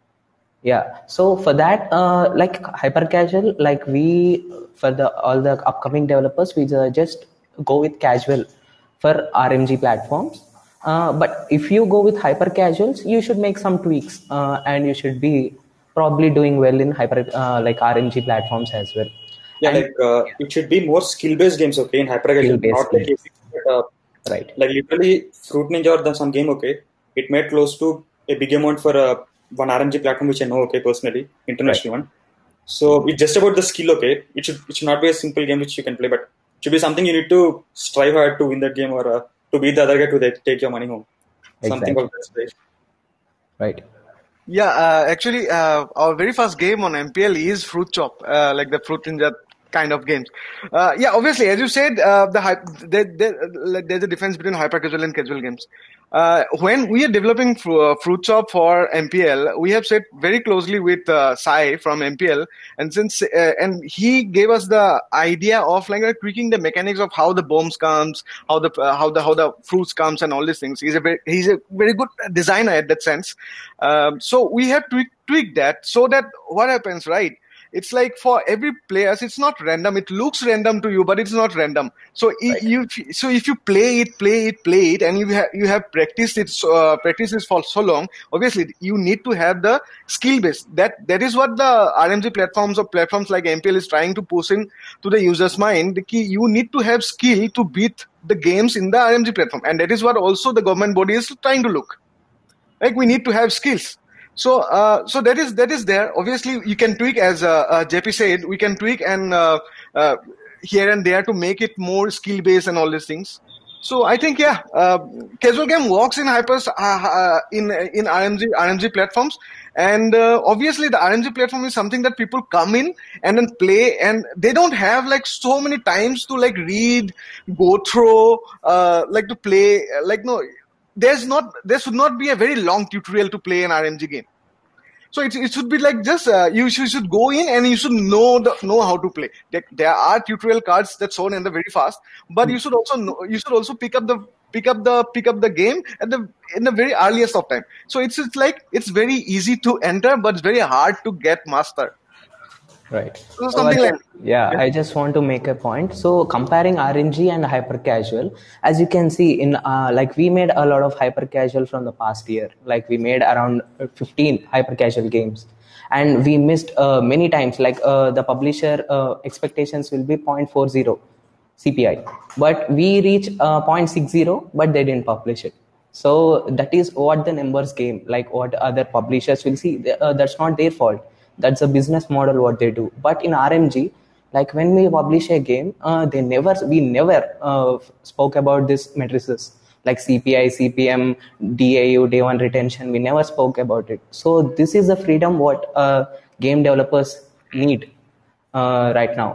Yeah, so for that, uh, like hyper casual, like we, for the all the upcoming developers, we just go with casual for R M G platforms. Uh, but if you go with hyper casuals, you should make some tweaks, uh, and you should be probably doing well in hyper uh, like R M G platforms as well. Yeah, and, like uh, yeah. It should be more skill-based games, okay, in hyper casual, not like games. But, uh, right. Like literally, Fruit Ninja or some game, okay, it made close to a big amount for uh, one R M G platform, which I know, okay, personally, international right. one. So it's just about the skill, okay. It should it should not be a simple game which you can play, but it should be something you need to strive hard to win that game or uh, to beat the other guy to take your money home. Exactly. Something of that stage. Right. Yeah, uh, actually, uh, our very first game on M P L is Fruit Chop, uh, like the Fruit Ninja kind of games. Uh, yeah, obviously, as you said, uh, the there, there, like, there's a difference between hyper casual and casual games. Uh, when we are developing fr- Fruit Chop for M P L, we have sat very closely with uh, Sai from M P L, and since uh, and he gave us the idea of like uh, tweaking the mechanics of how the bombs comes, how the uh, how the how the fruits comes, and all these things. He's a very he's a very good designer at that sense. Um, so we have tweaked tweak that so that what happens, right? it's like for every players, it's not random. It looks random to you, but it's not random. So right. you, so if you play it, play it, play it, and you have you have practiced it, uh, practiced it for so long, obviously you need to have the skill base. That that is what the R M G platforms or platforms like M P L is trying to push in to the user's mind. The key, you need to have skill to beat the games in the R M G platform, and that is what also the government body is trying to look. Like we need to have skills. So, uh, so that is that is there. Obviously, you can tweak, as uh, uh, J P said, we can tweak and uh, uh, here and there to make it more skill based and all these things. So, I think yeah, uh, casual game works in hypers uh, uh, in in R M G R M G platforms, and uh, obviously the R M G platform is something that people come in and then play, and they don't have like so many times to like read, go through, uh, like to play, like no. There's not, there should not be a very long tutorial to play an R M G game. So it, it should be like just, uh, you, should, you should go in and you should know the, know how to play. There, there are tutorial cards that shown in the very fast, but you should also know, you should also pick up the, pick up the, pick up the game at the, in the very earliest of time. So it's, it's like, it's very easy to enter, but it's very hard to get master. Right. So something oh, like yeah, yeah, I just want to make a point. So comparing R M G and hyper casual, as you can see in uh, like we made a lot of hyper casual from the past year. Like we made around fifteen hyper casual games, and we missed uh, many times. Like uh, the publisher uh, expectations will be zero point four zero C P I, but we reach uh, zero point six zero, but they didn't publish it. So that is what the numbers game. Like what other publishers will see. Uh, that's not their fault. That's a business model what they do. But in R M G, like when we publish a game, uh, they never, we never uh, spoke about this matrices like C P I, C P M, D A U, day one retention. We never spoke about it. So this is the freedom what uh, game developers need uh, right now.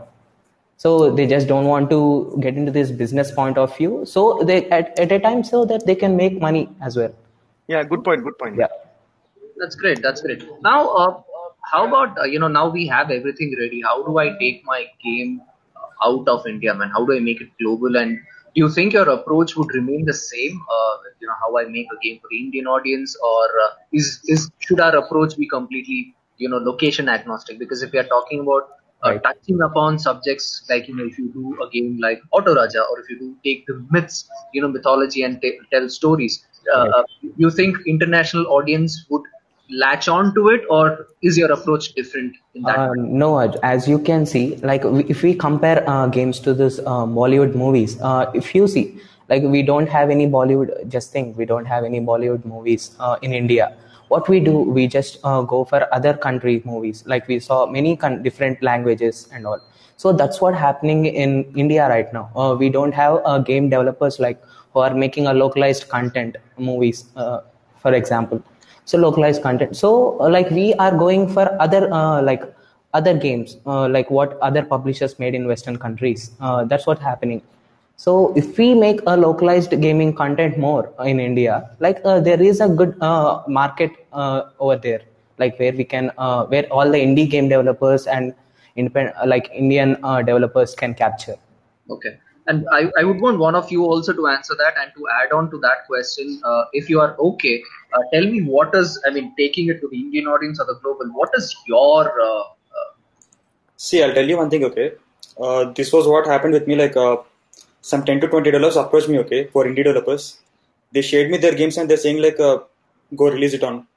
So they just don't want to get into this business point of view. So they at, at a time so that they can make money as well. Yeah, good point. Good point. Yeah, that's great. That's great. Now. Uh, How about, uh, you know, now we have everything ready. How do I take my game out of India, man? How do I make it global? And do you think your approach would remain the same? Uh, you know, how I make a game for the Indian audience, or uh, is is should our approach be completely, you know, location agnostic? Because if we are talking about uh, right. touching upon subjects like, you know, if you do a game like Auto Raja, or if you do take the myths, you know, mythology and t- tell stories, uh, right. uh, you think international audience would latch on to it, or is your approach different in that uh, no, as you can see, like if we compare uh, games to this uh, Bollywood movies, uh, if you see, like we don't have any Bollywood, just think we don't have any Bollywood movies uh, in India. What we do, we just uh, go for other country movies. Like we saw many con- different languages and all. So that's what happening in India right now. Uh, we don't have uh, game developers like who are making a localized content movies, uh, for example. So localized content. So uh, like we are going for other uh, like other games, uh, like what other publishers made in Western countries. Uh, that's what's happening. So if we make a localized gaming content more in India, like uh, there is a good uh, market uh, over there, like where we can, uh, where all the indie game developers and independent, uh, like Indian uh, developers can capture. Okay. And I, I would want one of you also to answer that, and to add on to that question, uh, if you are okay, uh, tell me what is, I mean, taking it to the Indian audience or the global, what is your... Uh, uh... See, I'll tell you one thing, okay? Uh, this was what happened with me, like uh, some ten to twenty dollars approached me, okay, for indie developers. They shared me their games and they're saying like, uh, go release it on.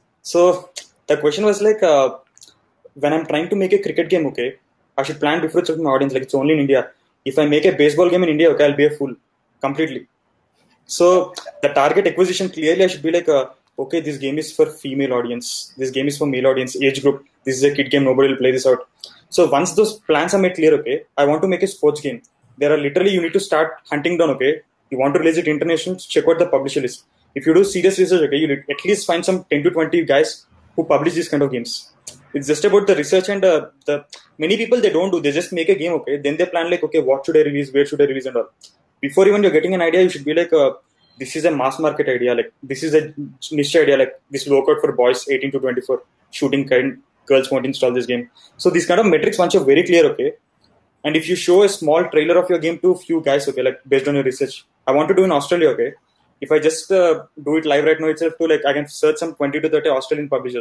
So the question was like, uh, when I'm trying to make a cricket game, okay, I should plan before it's with my audience, like it's only in India. If I make a baseball game in India, okay, I'll be a fool completely. So the target acquisition, clearly I should be like, uh, okay, this game is for female audience. This game is for male audience, age group. This is a kid game. Nobody will play this out. So once those plans are made clear, okay, I want to make a sports game. There are literally, you need to start hunting down, okay. You want to release it international, check out the publisher list. If you do serious research, okay, you at least find some ten to twenty guys who publish these kind of games. It's just about the research, and uh, the many people, they don't do. They just make a game, okay. Then they plan like, okay, what should I release? Where should I release and all. Before even you're getting an idea, you should be like, uh, this is a mass market idea. Like this is a niche idea. Like this will work out for boys eighteen to twenty-four. Shooting kind girls won't install this game. So these kind of metrics, once you're very clear, okay. And if you show a small trailer of your game to a few guys, okay, like based on your research, I want to do in Australia, okay. If I just uh, do it live right now itself, to like I can search some twenty to thirty Australian publishers.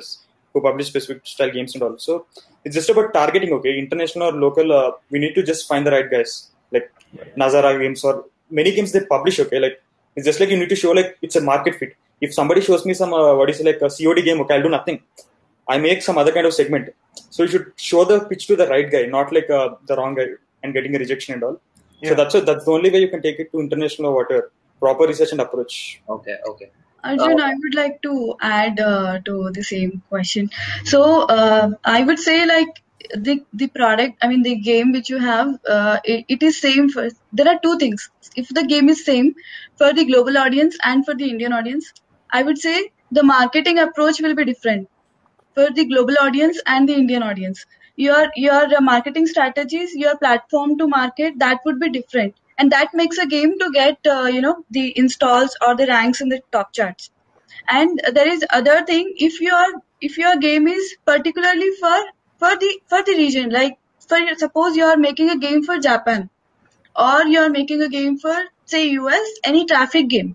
who publish specific style games and all. So it's just about targeting. Okay, international or local, uh, we need to just find the right guys. Like Nazara Games or many games they publish. Okay, like it's just like you need to show like it's a market fit. If somebody shows me some uh, what is it, like a C O D game, okay, I'll do nothing. I make some other kind of segment. So you should show the pitch to the right guy, not like uh, the wrong guy and getting a rejection and all. Yeah. So that's a, that's the only way you can take it to international or whatever. Proper research and approach. Okay, okay. Arjun, Uh, I would like to add uh, to the same question. So uh, I would say like the the product, I mean the game which you have, uh, it, it is same for. There are two things. If the game is same for the global audience and for the Indian audience, I would say the marketing approach will be different for the global audience and the Indian audience. Your your uh, marketing strategies, your platform to market, that would be different, and that makes a game to get uh, you know the installs or the ranks in the top charts. And there is other thing, if your if your game is particularly for for the for the region, like for suppose you are making a game for Japan or you are making a game for say U S, any traffic game.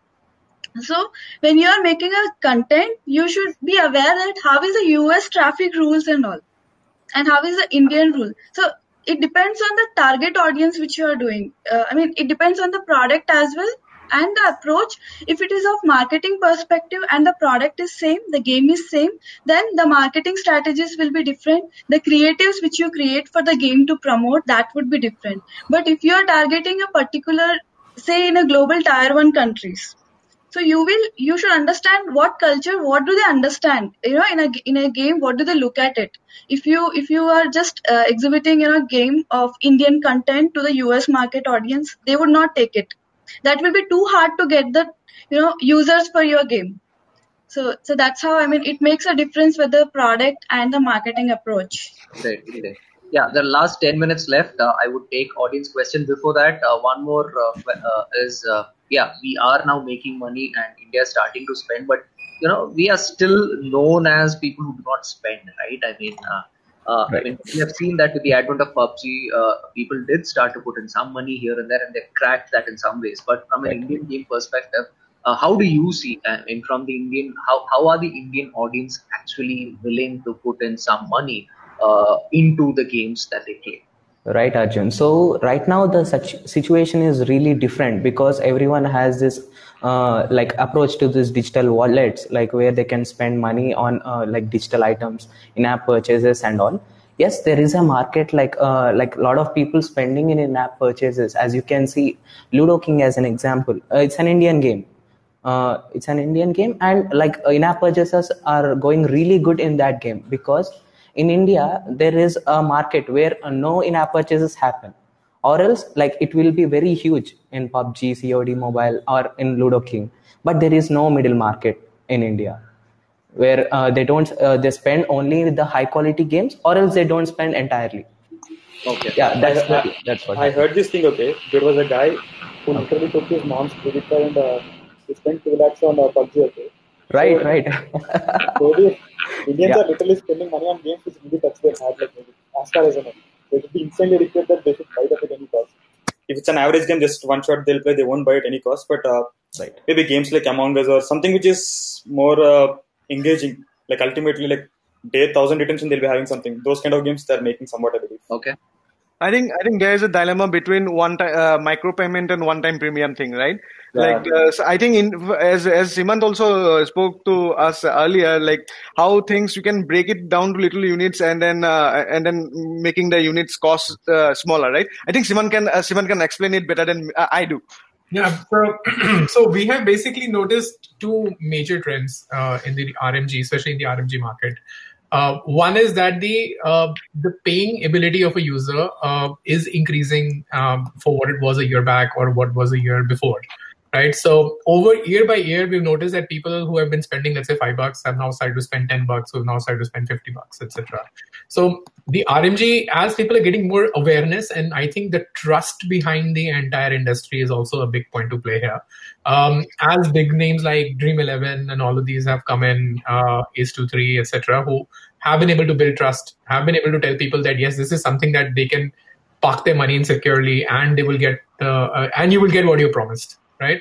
So when you are making a content, you should be aware that how is the U S traffic rules and all, and how is the Indian rule. So it depends on the target audience which you are doing. Uh, I mean, it depends on the product as well and the approach. If it is of marketing perspective and the product is same, the game is same, then the marketing strategies will be different. The creatives which you create for the game to promote, that would be different. But if you are targeting a particular, say in a global tier one countries, so you will, you should understand what culture, what do they understand, you know, in a, in a game, what do they look at it? If you, if you are just uh, exhibiting, you know, game of Indian content to the U S market audience, they would not take it. That will be too hard to get the, you know, users for your game. So, so that's how, I mean, it makes a difference with the product and the marketing approach. Right, right. Yeah, the last ten minutes left. Uh, I would take audience question. Before that, uh, one more uh, uh, is, uh, yeah, we are now making money and India is starting to spend, but, you know, we are still known as people who do not spend, right? I mean, uh, uh, right. I mean, we have seen that with the advent of P U B G, uh, people did start to put in some money here and there and they've cracked that in some ways. But from an right. Indian game perspective, uh, how do you see, I mean, from the Indian, how, how are the Indian audience actually willing to put in some money Uh, into the games that they play? Right, Arjun. So right now the such situation is really different because everyone has this uh, like approach to this digital wallets, like where they can spend money on uh, like digital items, in-app purchases and all. Yes, there is a market like uh, like a lot of people spending in in-app purchases. As you can see, Ludo King as an example. Uh, it's an Indian game. Uh, it's an Indian game, and like in-app purchases are going really good in that game because in India, there is a market where no in-app purchases happen, or else like it will be very huge in P U B G, C O D Mobile, or in Ludo King. But there is no middle market in India where uh, they don't uh, they spend only with the high quality games, or else they don't spend entirely. Okay. Yeah, that's I, what, I, that's what I heard this thing. Okay, there was a guy who literally took his mom's credit card and uh, he spent two lakhs on uh, P U B G. Okay. Right, so, right. so the Indians yeah. are literally spending money on games which really touch their heart, like maybe as far as I know. They should be instantly addicted that they should buy it at any cost. If it's an average game, just one shot they'll play, they won't buy at any cost. But uh, right. maybe games like Among Us or something which is more uh, engaging, like ultimately like day thousand retention, they'll be having something. Those kind of games they're making somewhat, I believe. Okay. I think I think there is a dilemma between one time uh, micro payment and one time premium thing, right? Yeah. Like uh, so I think in as as Simant also uh, spoke to us earlier, like how things you can break it down to little units and then uh, and then making the units cost uh, smaller, right? I think Simant can uh, Simant can explain it better than uh, I do. Yeah, so, so we have basically noticed two major trends uh, in the R M G, especially in the R M G market. Uh, one is that the uh, the paying ability of a user uh, is increasing um, for what it was a year back or what was a year before, right? So over year by year, we've noticed that people who have been spending, let's say, five bucks have now started to spend ten bucks, who have now started to spend fifty bucks, et cetera. So the R M G, as people are getting more awareness, and I think the trust behind the entire industry is also a big point to play here. Um, as big names like Dream eleven and all of these have come in, uh, Ace two three, et cetera, who have been able to build trust, have been able to tell people that yes, this is something that they can park their money in securely, and they will get uh, uh, and you will get what you promised, right?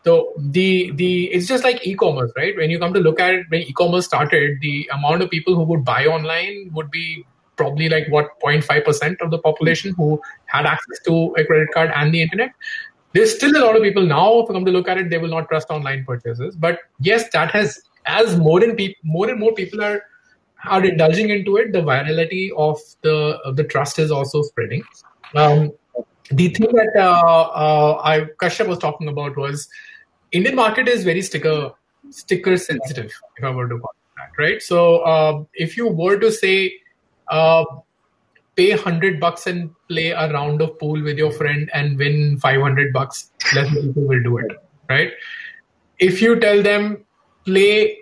So the the it's just like e-commerce, right? When you come to look at it, when e-commerce started, the amount of people who would buy online would be probably like what zero point five percent of the population who had access to a credit card and the internet. There's still a lot of people now, if you come to look at it, they will not trust online purchases. But yes, that has, as more and people, more and more people are are indulging into it, the virality of the of the trust is also spreading. Um, the thing that uh, uh, I Kashyap was talking about was Indian market is very sticker sticker sensitive, if I were to call it that, right? So uh, if you were to say uh, pay one hundred bucks and play a round of pool with your friend and win five hundred bucks, less people will do it, right? If you tell them play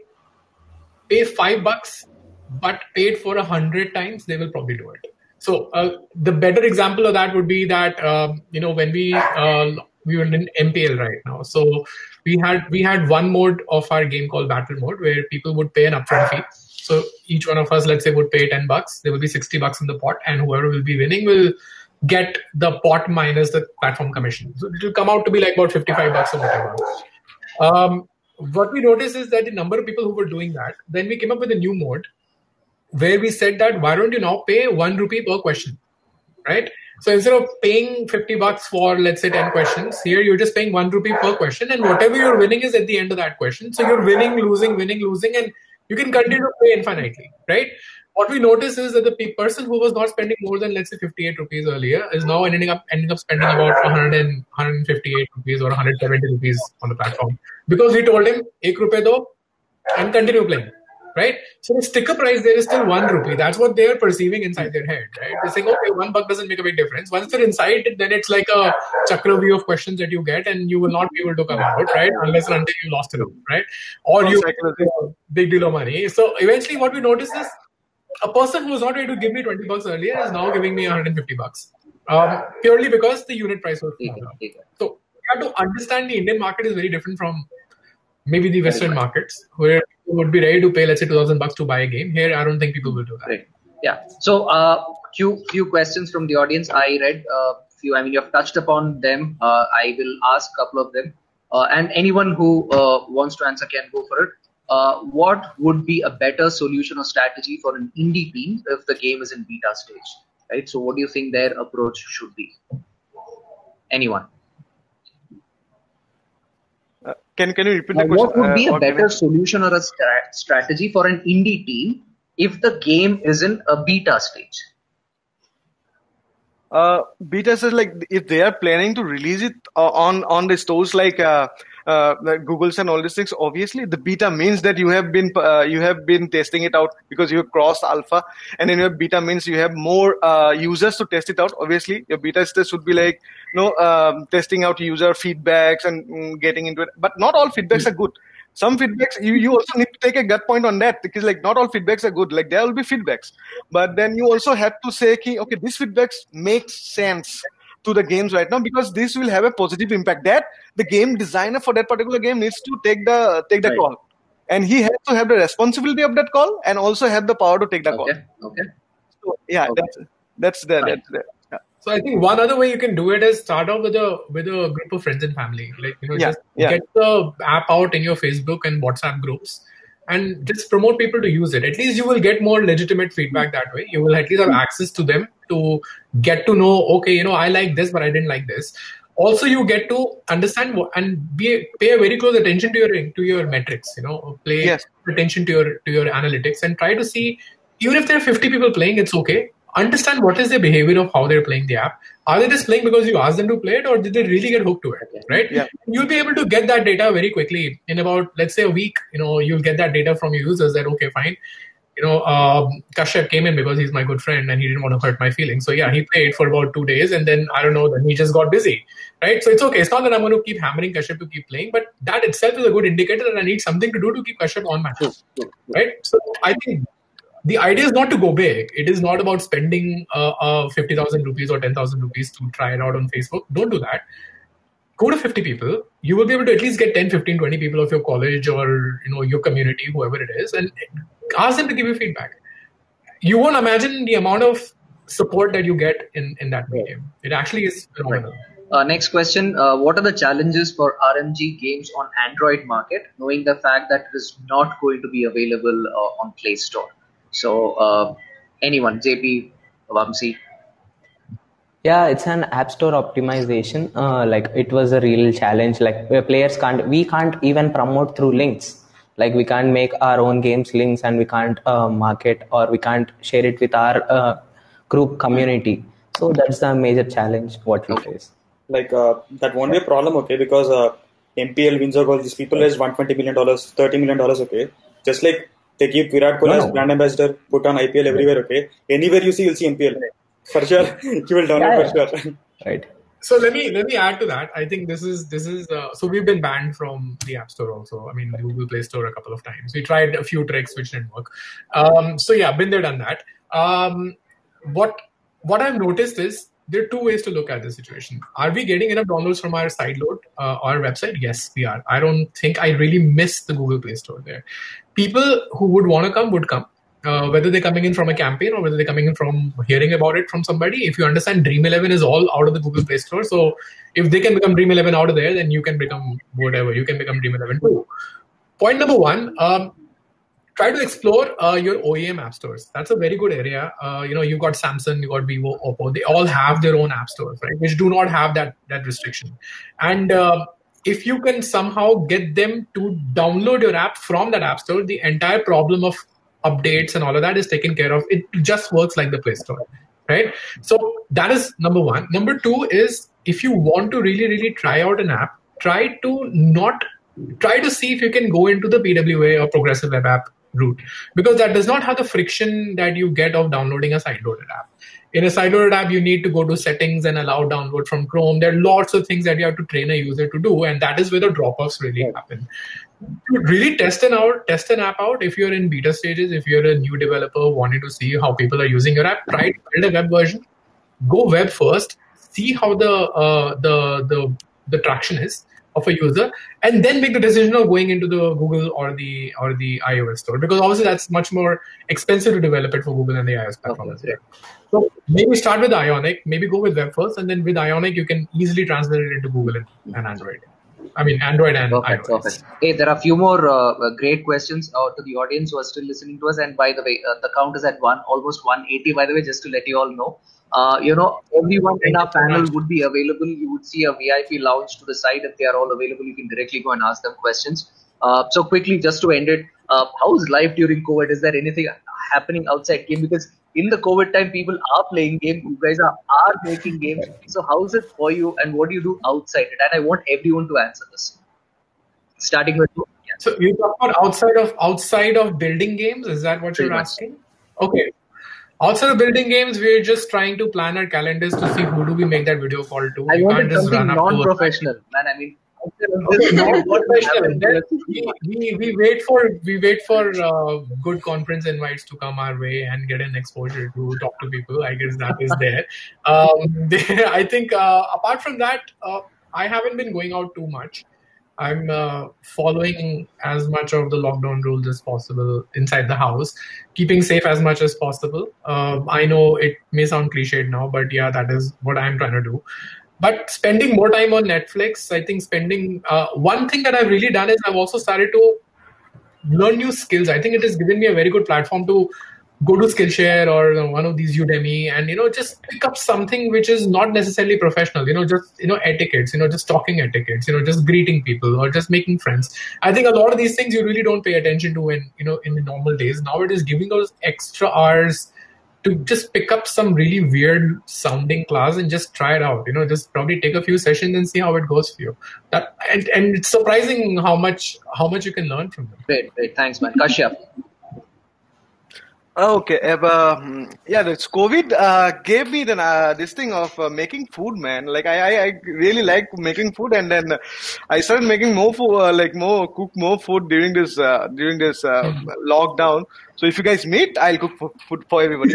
pay five bucks but paid for a hundred times, they will probably do it. So uh, the better example of that would be that um, you know when we uh, we were in M P L right now, so we had we had one mode of our game called Battle Mode where people would pay an upfront fee. So each one of us, let's say, would pay ten bucks. There will be sixty bucks in the pot, and whoever will be winning will get the pot minus the platform commission. So it will come out to be like about fifty-five bucks or whatever. Um, what we noticed is that the number of people who were doing that, then we came up with a new mode where we said that why don't you now pay one rupee per question, right? So instead of paying fifty bucks for, let's say, ten questions, here you're just paying one rupee per question, and whatever you're winning is at the end of that question. So you're winning, losing, winning, losing, and you can continue to play infinitely, right? What we notice is that the pe- person who was not spending more than, let's say, fifty-eight rupees earlier is now ending up ending up spending about one hundred and one hundred fifty-eight rupees or one hundred seventy rupees on the platform because we told him ek rupee do and continue playing, right? So the sticker price there is still one rupee. That's what they're perceiving inside their head, right? They're saying, okay, one buck doesn't make a big difference. Once they're inside it, then it's like a chakravyuh of questions that you get, and you will not be able to come out, right? Unless and until you lost it, right? Or you a big deal of money. So eventually, what we notice is a person who was not ready to give me twenty bucks earlier is now giving me one hundred fifty bucks, um, purely because the unit price was smaller. So you have to understand the Indian market is very different from maybe the Western markets, where people would be ready to pay, let's say, two thousand bucks to buy a game. Here, I don't think people will do that. Right. Yeah. So, uh, few few questions from the audience. I read uh, few. I mean, you have touched upon them. Uh, I will ask a couple of them, uh, and anyone who uh, wants to answer can go for it. Uh, what would be a better solution or strategy for an indie team if the game is in beta stage? Right. So, what do you think their approach should be? Anyone? Uh, can can you repeat the uh, question? What would be uh, a better solution or a st- strategy for an indie team if the game is in a beta stage? Uh, beta says like if they are planning to release it uh, on on the stores like uh, uh, like Google's and all these things, obviously the beta means that you have been uh, you have been testing it out because you have crossed alpha, and then your beta means you have more uh, users to test it out. Obviously, your beta test would be like you know um, testing out user feedbacks and mm, getting into it. But not all feedbacks are good. Some feedbacks, you, you also need to take a gut point on that because like not all feedbacks are good. Like there will be feedbacks, but then you also have to say, okay, this feedbacks makes sense to the games right now because this will have a positive impact. That the game designer for that particular game needs to take the take the right. call, and he has to have the responsibility of that call and also have the power to take the okay. call. Okay. So yeah, okay. that's that's there. Right. That's there. Yeah. So I think one other way you can do it is start off with a with a group of friends and family. Like you know, yeah, just yeah. get the app out in your Facebook and WhatsApp groups, and just promote people to use it. At least you will get more legitimate feedback that way. You will at least have access to them to get to know. Okay, you know, I like this, but I didn't like this. Also, you get to understand what, and be pay a very close attention to your to your metrics. You know, pay yes. attention to your to your analytics and try to see. Even if there are fifty people playing, it's okay. Understand what is the behavior of how they're playing the app. Are they just playing because you asked them to play it, or did they really get hooked to it? Right? Yeah. You'll be able to get that data very quickly in about, let's say, a week. You know, you'll get that data from your users that okay, fine. You know, um, Kashyap came in because he's my good friend and he didn't want to hurt my feelings. So yeah, he played for about two days and then I don't know, then he just got busy. Right? So it's okay. It's not that I'm going to keep hammering Kashyap to keep playing, but that itself is a good indicator that I need something to do to keep Kashyap on matches. Right? So I think the idea is not to go big. It is not about spending uh, uh, fifty thousand rupees or ten thousand rupees to try it out on Facebook. Don't do that. Go to fifty people. You will be able to at least get ten, fifteen, twenty people of your college or you know your community, whoever it is, and ask them to give you feedback. You won't imagine the amount of support that you get in, in that medium. It actually is phenomenal. Uh, next question. Uh, what are the challenges for R M G games on Android market, knowing the fact that it is not going to be available uh, on Play Store? So, uh, anyone, J P, Vamsi? Yeah, it's an app store optimization. Uh, like it was a real challenge. Like where players can't, we can't even promote through links. Like we can't make our own games links, and we can't uh, market, or we can't share it with our uh, group community. So that's the major challenge what we face. Like uh, that won't be a problem, okay? Because uh, M P L, Windsor Gold, these people raised one hundred twenty million dollars, thirty million dollars, okay? Just like they keep Virat Kohli No. as brand ambassador, put on I P L everywhere, okay? Anywhere you see, you'll see M P L. For sure, you will download Yeah, for sure. Right. So let me let me add to that. I think this is this is uh, so we've been banned from the App Store also. I mean, the Google Play Store a couple of times. We tried a few tricks which didn't work. Um, so yeah, been there, done that. Um, what what I've noticed is there are two ways to look at this situation. Are we getting enough downloads from our sideload, uh, our website? Yes, we are. I don't think I really miss the Google Play Store there. People who would want to come would come. Uh, whether they're coming in from a campaign or whether they're coming in from hearing about it from somebody. If you understand, Dream eleven is all out of the Google Play Store. So if they can become Dream eleven out of there, then you can become whatever. You can become Dream eleven too. Point number one, um, try to explore uh, your O E M app stores. That's a very good area. Uh, you know, you've got Samsung, you've got Vivo, Oppo. They all have their own app stores, right? Which do not have that, that restriction. And uh, if you can somehow get them to download your app from that app store, the entire problem of updates and all of that is taken care of. It just works like the Play Store, right? So that is number one. Number two is if you want to really, really try out an app, try to not try to see if you can go into the P W A or progressive web app route, because that does not have the friction that you get of downloading a sideloaded app. In a sideloaded app, you need to go to settings and allow download from Chrome. There are lots of things that you have to train a user to do, and that is where the drop-offs really happen. To really test an out, test an app out, if you're in beta stages, if you're a new developer wanting to see how people are using your app, try to build a web version. Go web first, see how the uh, the the the traction is of a user, and then make the decision of going into the Google or the or the iOS store, because obviously that's much more expensive to develop it for Google and the iOS platform. Okay. So maybe start with Ionic, maybe go with web first, and then with Ionic you can easily translate it into Google and, and Android. I mean, Android and Perfect, iOS. perfect. Hey, there are a few more uh, great questions uh, to the audience who are still listening to us. And by the way, uh, the count is at one, almost one eighty, by the way, just to let you all know. Uh, you know, everyone in our panel would be available. You would see a V I P lounge to the side. If they are all available, you can directly go and ask them questions. Uh, so quickly, just to end it, uh, how's life during COVID? Is there anything happening outside game? Because in the COVID time, people are playing games. You guys are, are making games. So how's it for you, and what do you do outside it? And I want everyone to answer this. Starting with you. Yeah. So you talk about outside of outside of building games? Is that what Pretty you're much. asking? Okay. Outside of building games, we're just trying to plan our calendars to see who do we make that video call to. I You can't wanted just something run up to a non-professional, man. I mean, Okay, not professional. Then we, we, we wait for we wait for uh, good conference invites to come our way and get an exposure to talk to people. I guess that is there. Um, they, I think uh, apart from that, uh, I haven't been going out too much. I'm uh, following as much of the lockdown rules as possible inside the house, keeping safe as much as possible. Uh, I know it may sound cliched now, but yeah, that is what I'm trying to do. But spending more time on Netflix, I think spending, uh, one thing that I've really done is I've also started to learn new skills. I think it has given me a very good platform to go to Skillshare or you know, one of these Udemy and, you know, just pick up something which is not necessarily professional, you know, just, you know, etiquettes, you know, just talking etiquettes, you know, just greeting people or just making friends. I think a lot of these things you really don't pay attention to in, you know, in the normal days. Now it is giving those extra hours to just pick up some really weird sounding class and just try it out, you know, just probably take a few sessions and see how it goes for you. That and, and it's surprising how much how much you can learn from them. Great, great. Thanks, man. Kashyap. Okay, uh, yeah, this COVID uh, gave me the, uh, this thing of uh, making food, man. Like I, I, I really like making food, and then I started making more food, uh, like more cook more food during this uh, during this uh, mm-hmm. lockdown. So if you guys meet, I'll cook food for everybody.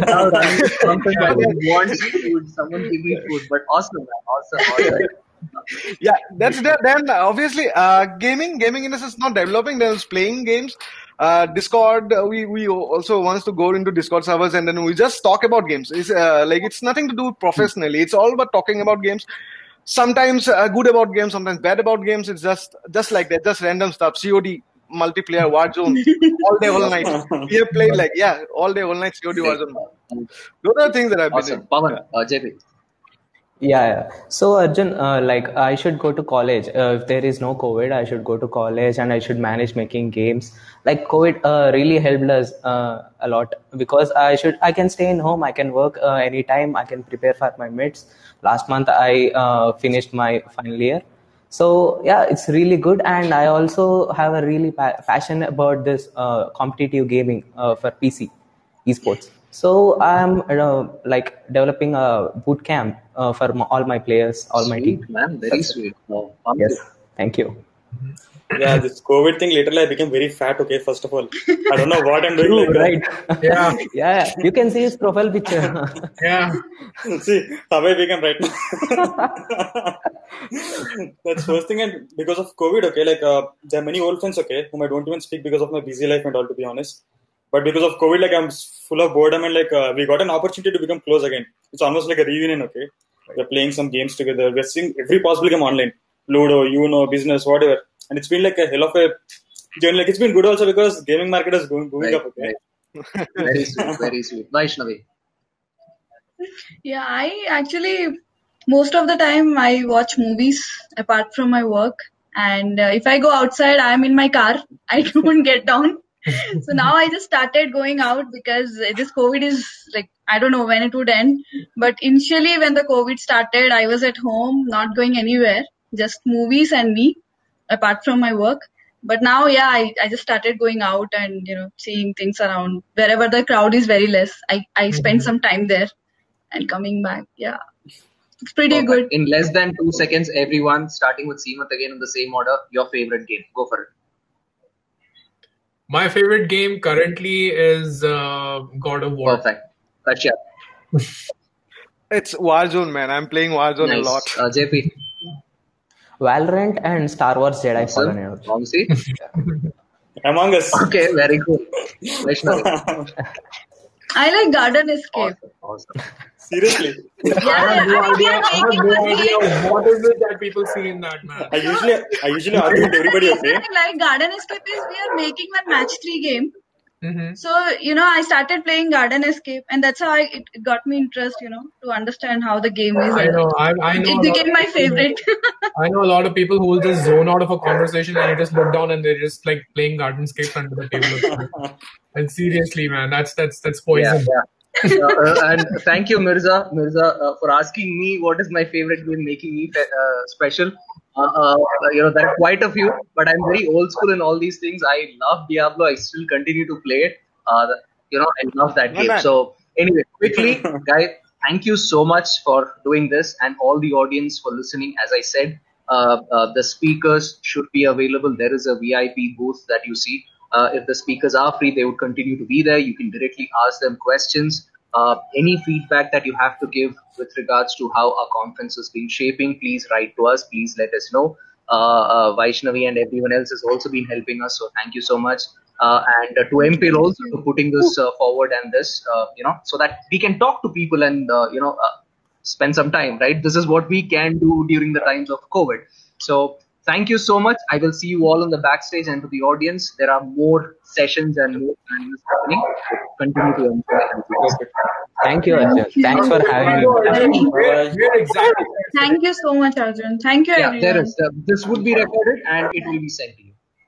Want food? Someone give me food, but awesome, man. Awesome, awesome. Yeah, that's that. Then obviously, uh, gaming, gaming in this is not developing. There's playing games. Uh, Discord, uh, we, we also wants to go into Discord servers and then we just talk about games. It's uh, like, it's nothing to do professionally. It's all about talking about games. sometimes uh, good about games, sometimes bad about games. It's just just like that, just random stuff. C O D, multiplayer, Warzone, all day, all night. We have played like yeah, all day, all night C O D, Warzone. Those are the things that I've been Awesome. doing. Pawan, uh, J P. Yeah, yeah. So Arjun, uh, like I should go to college. Uh, if there is no COVID, I should go to college and I should manage making games. Like COVID uh, really helped us uh, a lot because I should I can stay in home. I can work uh, anytime. I can prepare for my mids. Last month I uh, finished my final year. So yeah, it's really good, and I also have a really pa- passion about this uh, competitive gaming uh, for P C esports. So I'm uh, like developing a boot camp uh, for m- all my players, all my team. Sweet, man. Very That's it. sweet. Oh, thank Yes, you. thank you. Yeah, this COVID thing, literally I became very fat, okay, first of all. I don't know what I'm doing. True, Like, uh, right? Yeah, Yeah, you can see his profile picture. yeah. see, how I became right now. That's first thing, and because of COVID, okay, like uh, there are many old friends, okay, whom I don't even speak because of my busy life and all, to be honest. But because of COVID, like I'm full of boredom and like uh, we got an opportunity to become close again. It's almost like a reunion, okay. We're playing some games together. We're seeing every possible game online, Ludo, Uno, business, whatever. And it's been like a hell of a journey. Like it's been good also because gaming market is going going Right, up, okay. right. Very sweet. Very sweet. Vaishnavi. Yeah, I actually, most of the time I watch movies apart from my work. And uh, if I go outside, I'm in my car. I don't get down. So now I just started going out because uh, this COVID is like, I don't know when it would end. But initially when the COVID started, I was at home, not going anywhere, just movies and me apart from my work. But now, yeah, I, I just started going out and, you know, seeing things around. Wherever the crowd is very less, I, I spend some time there and coming back. Yeah, it's pretty Perfect. good. In less than two seconds, everyone, starting with Seemath again in the same order, your favorite game. Go for it. My favorite game currently is uh, God of War. Perfect. Kashyap. It's Warzone, man. I'm playing Warzone a Nice. lot. Uh, J P. Valorant and Star Wars Jedi Awesome. Fallen Order. Vamsi. Among Us. Okay, very good. Vaishnavi. I like Garden Escape. Awesome. Awesome. Seriously. Yeah, I have no I mean, we idea. are I have making no one idea game. what is it that people see in that, man. I usually I usually argue with everybody, Reason okay. I like Garden Escape is we are making one match three game. Mm-hmm. So, you know, I started playing Garden Escape and that's how I, it, it got me interest, you know, to understand how the game is. I And know. I, I know. it a lot became of my people who- favorite. I know a lot of people who will just zone out of a conversation and they just look down and they're just like playing Gardenscape under the table. And seriously, man, that's that's that's Yeah, poison. yeah. Uh, and thank you, Mirza, Mirza, uh, for asking me what is my favorite game, making me uh, special. Uh, uh, you know, there are quite a few, but I'm very old school in all these things. I love Diablo. I still continue to play it. Uh, you know, I love that Not game. bad. So anyway, quickly, guys, thank you so much for doing this and all the audience for listening. As I said, uh, uh, the speakers should be available. There is a V I P booth that you see. Uh, if the speakers are free, they would continue to be there. You can directly ask them questions. Uh, any feedback that you have to give with regards to how our conference has been shaping, please write to us. Please let us know. Uh, uh, Vaishnavi and everyone else has also been helping us, so thank you so much. Uh, and uh, to M P also for putting this uh, forward and this, uh, you know, so that we can talk to people and, uh, you know, uh, spend some time, right? This is what we can do during the times of COVID. So thank you so much. I will see you all on the backstage and to the audience. There are more sessions and more panels happening. Continue to enjoy. And please. Thank you, Arjun. Thanks for having me. We're, we're exactly. Thank you so much, Arjun. Thank you, Yeah, everyone. there is. Uh, this would be recorded and it will be sent to you.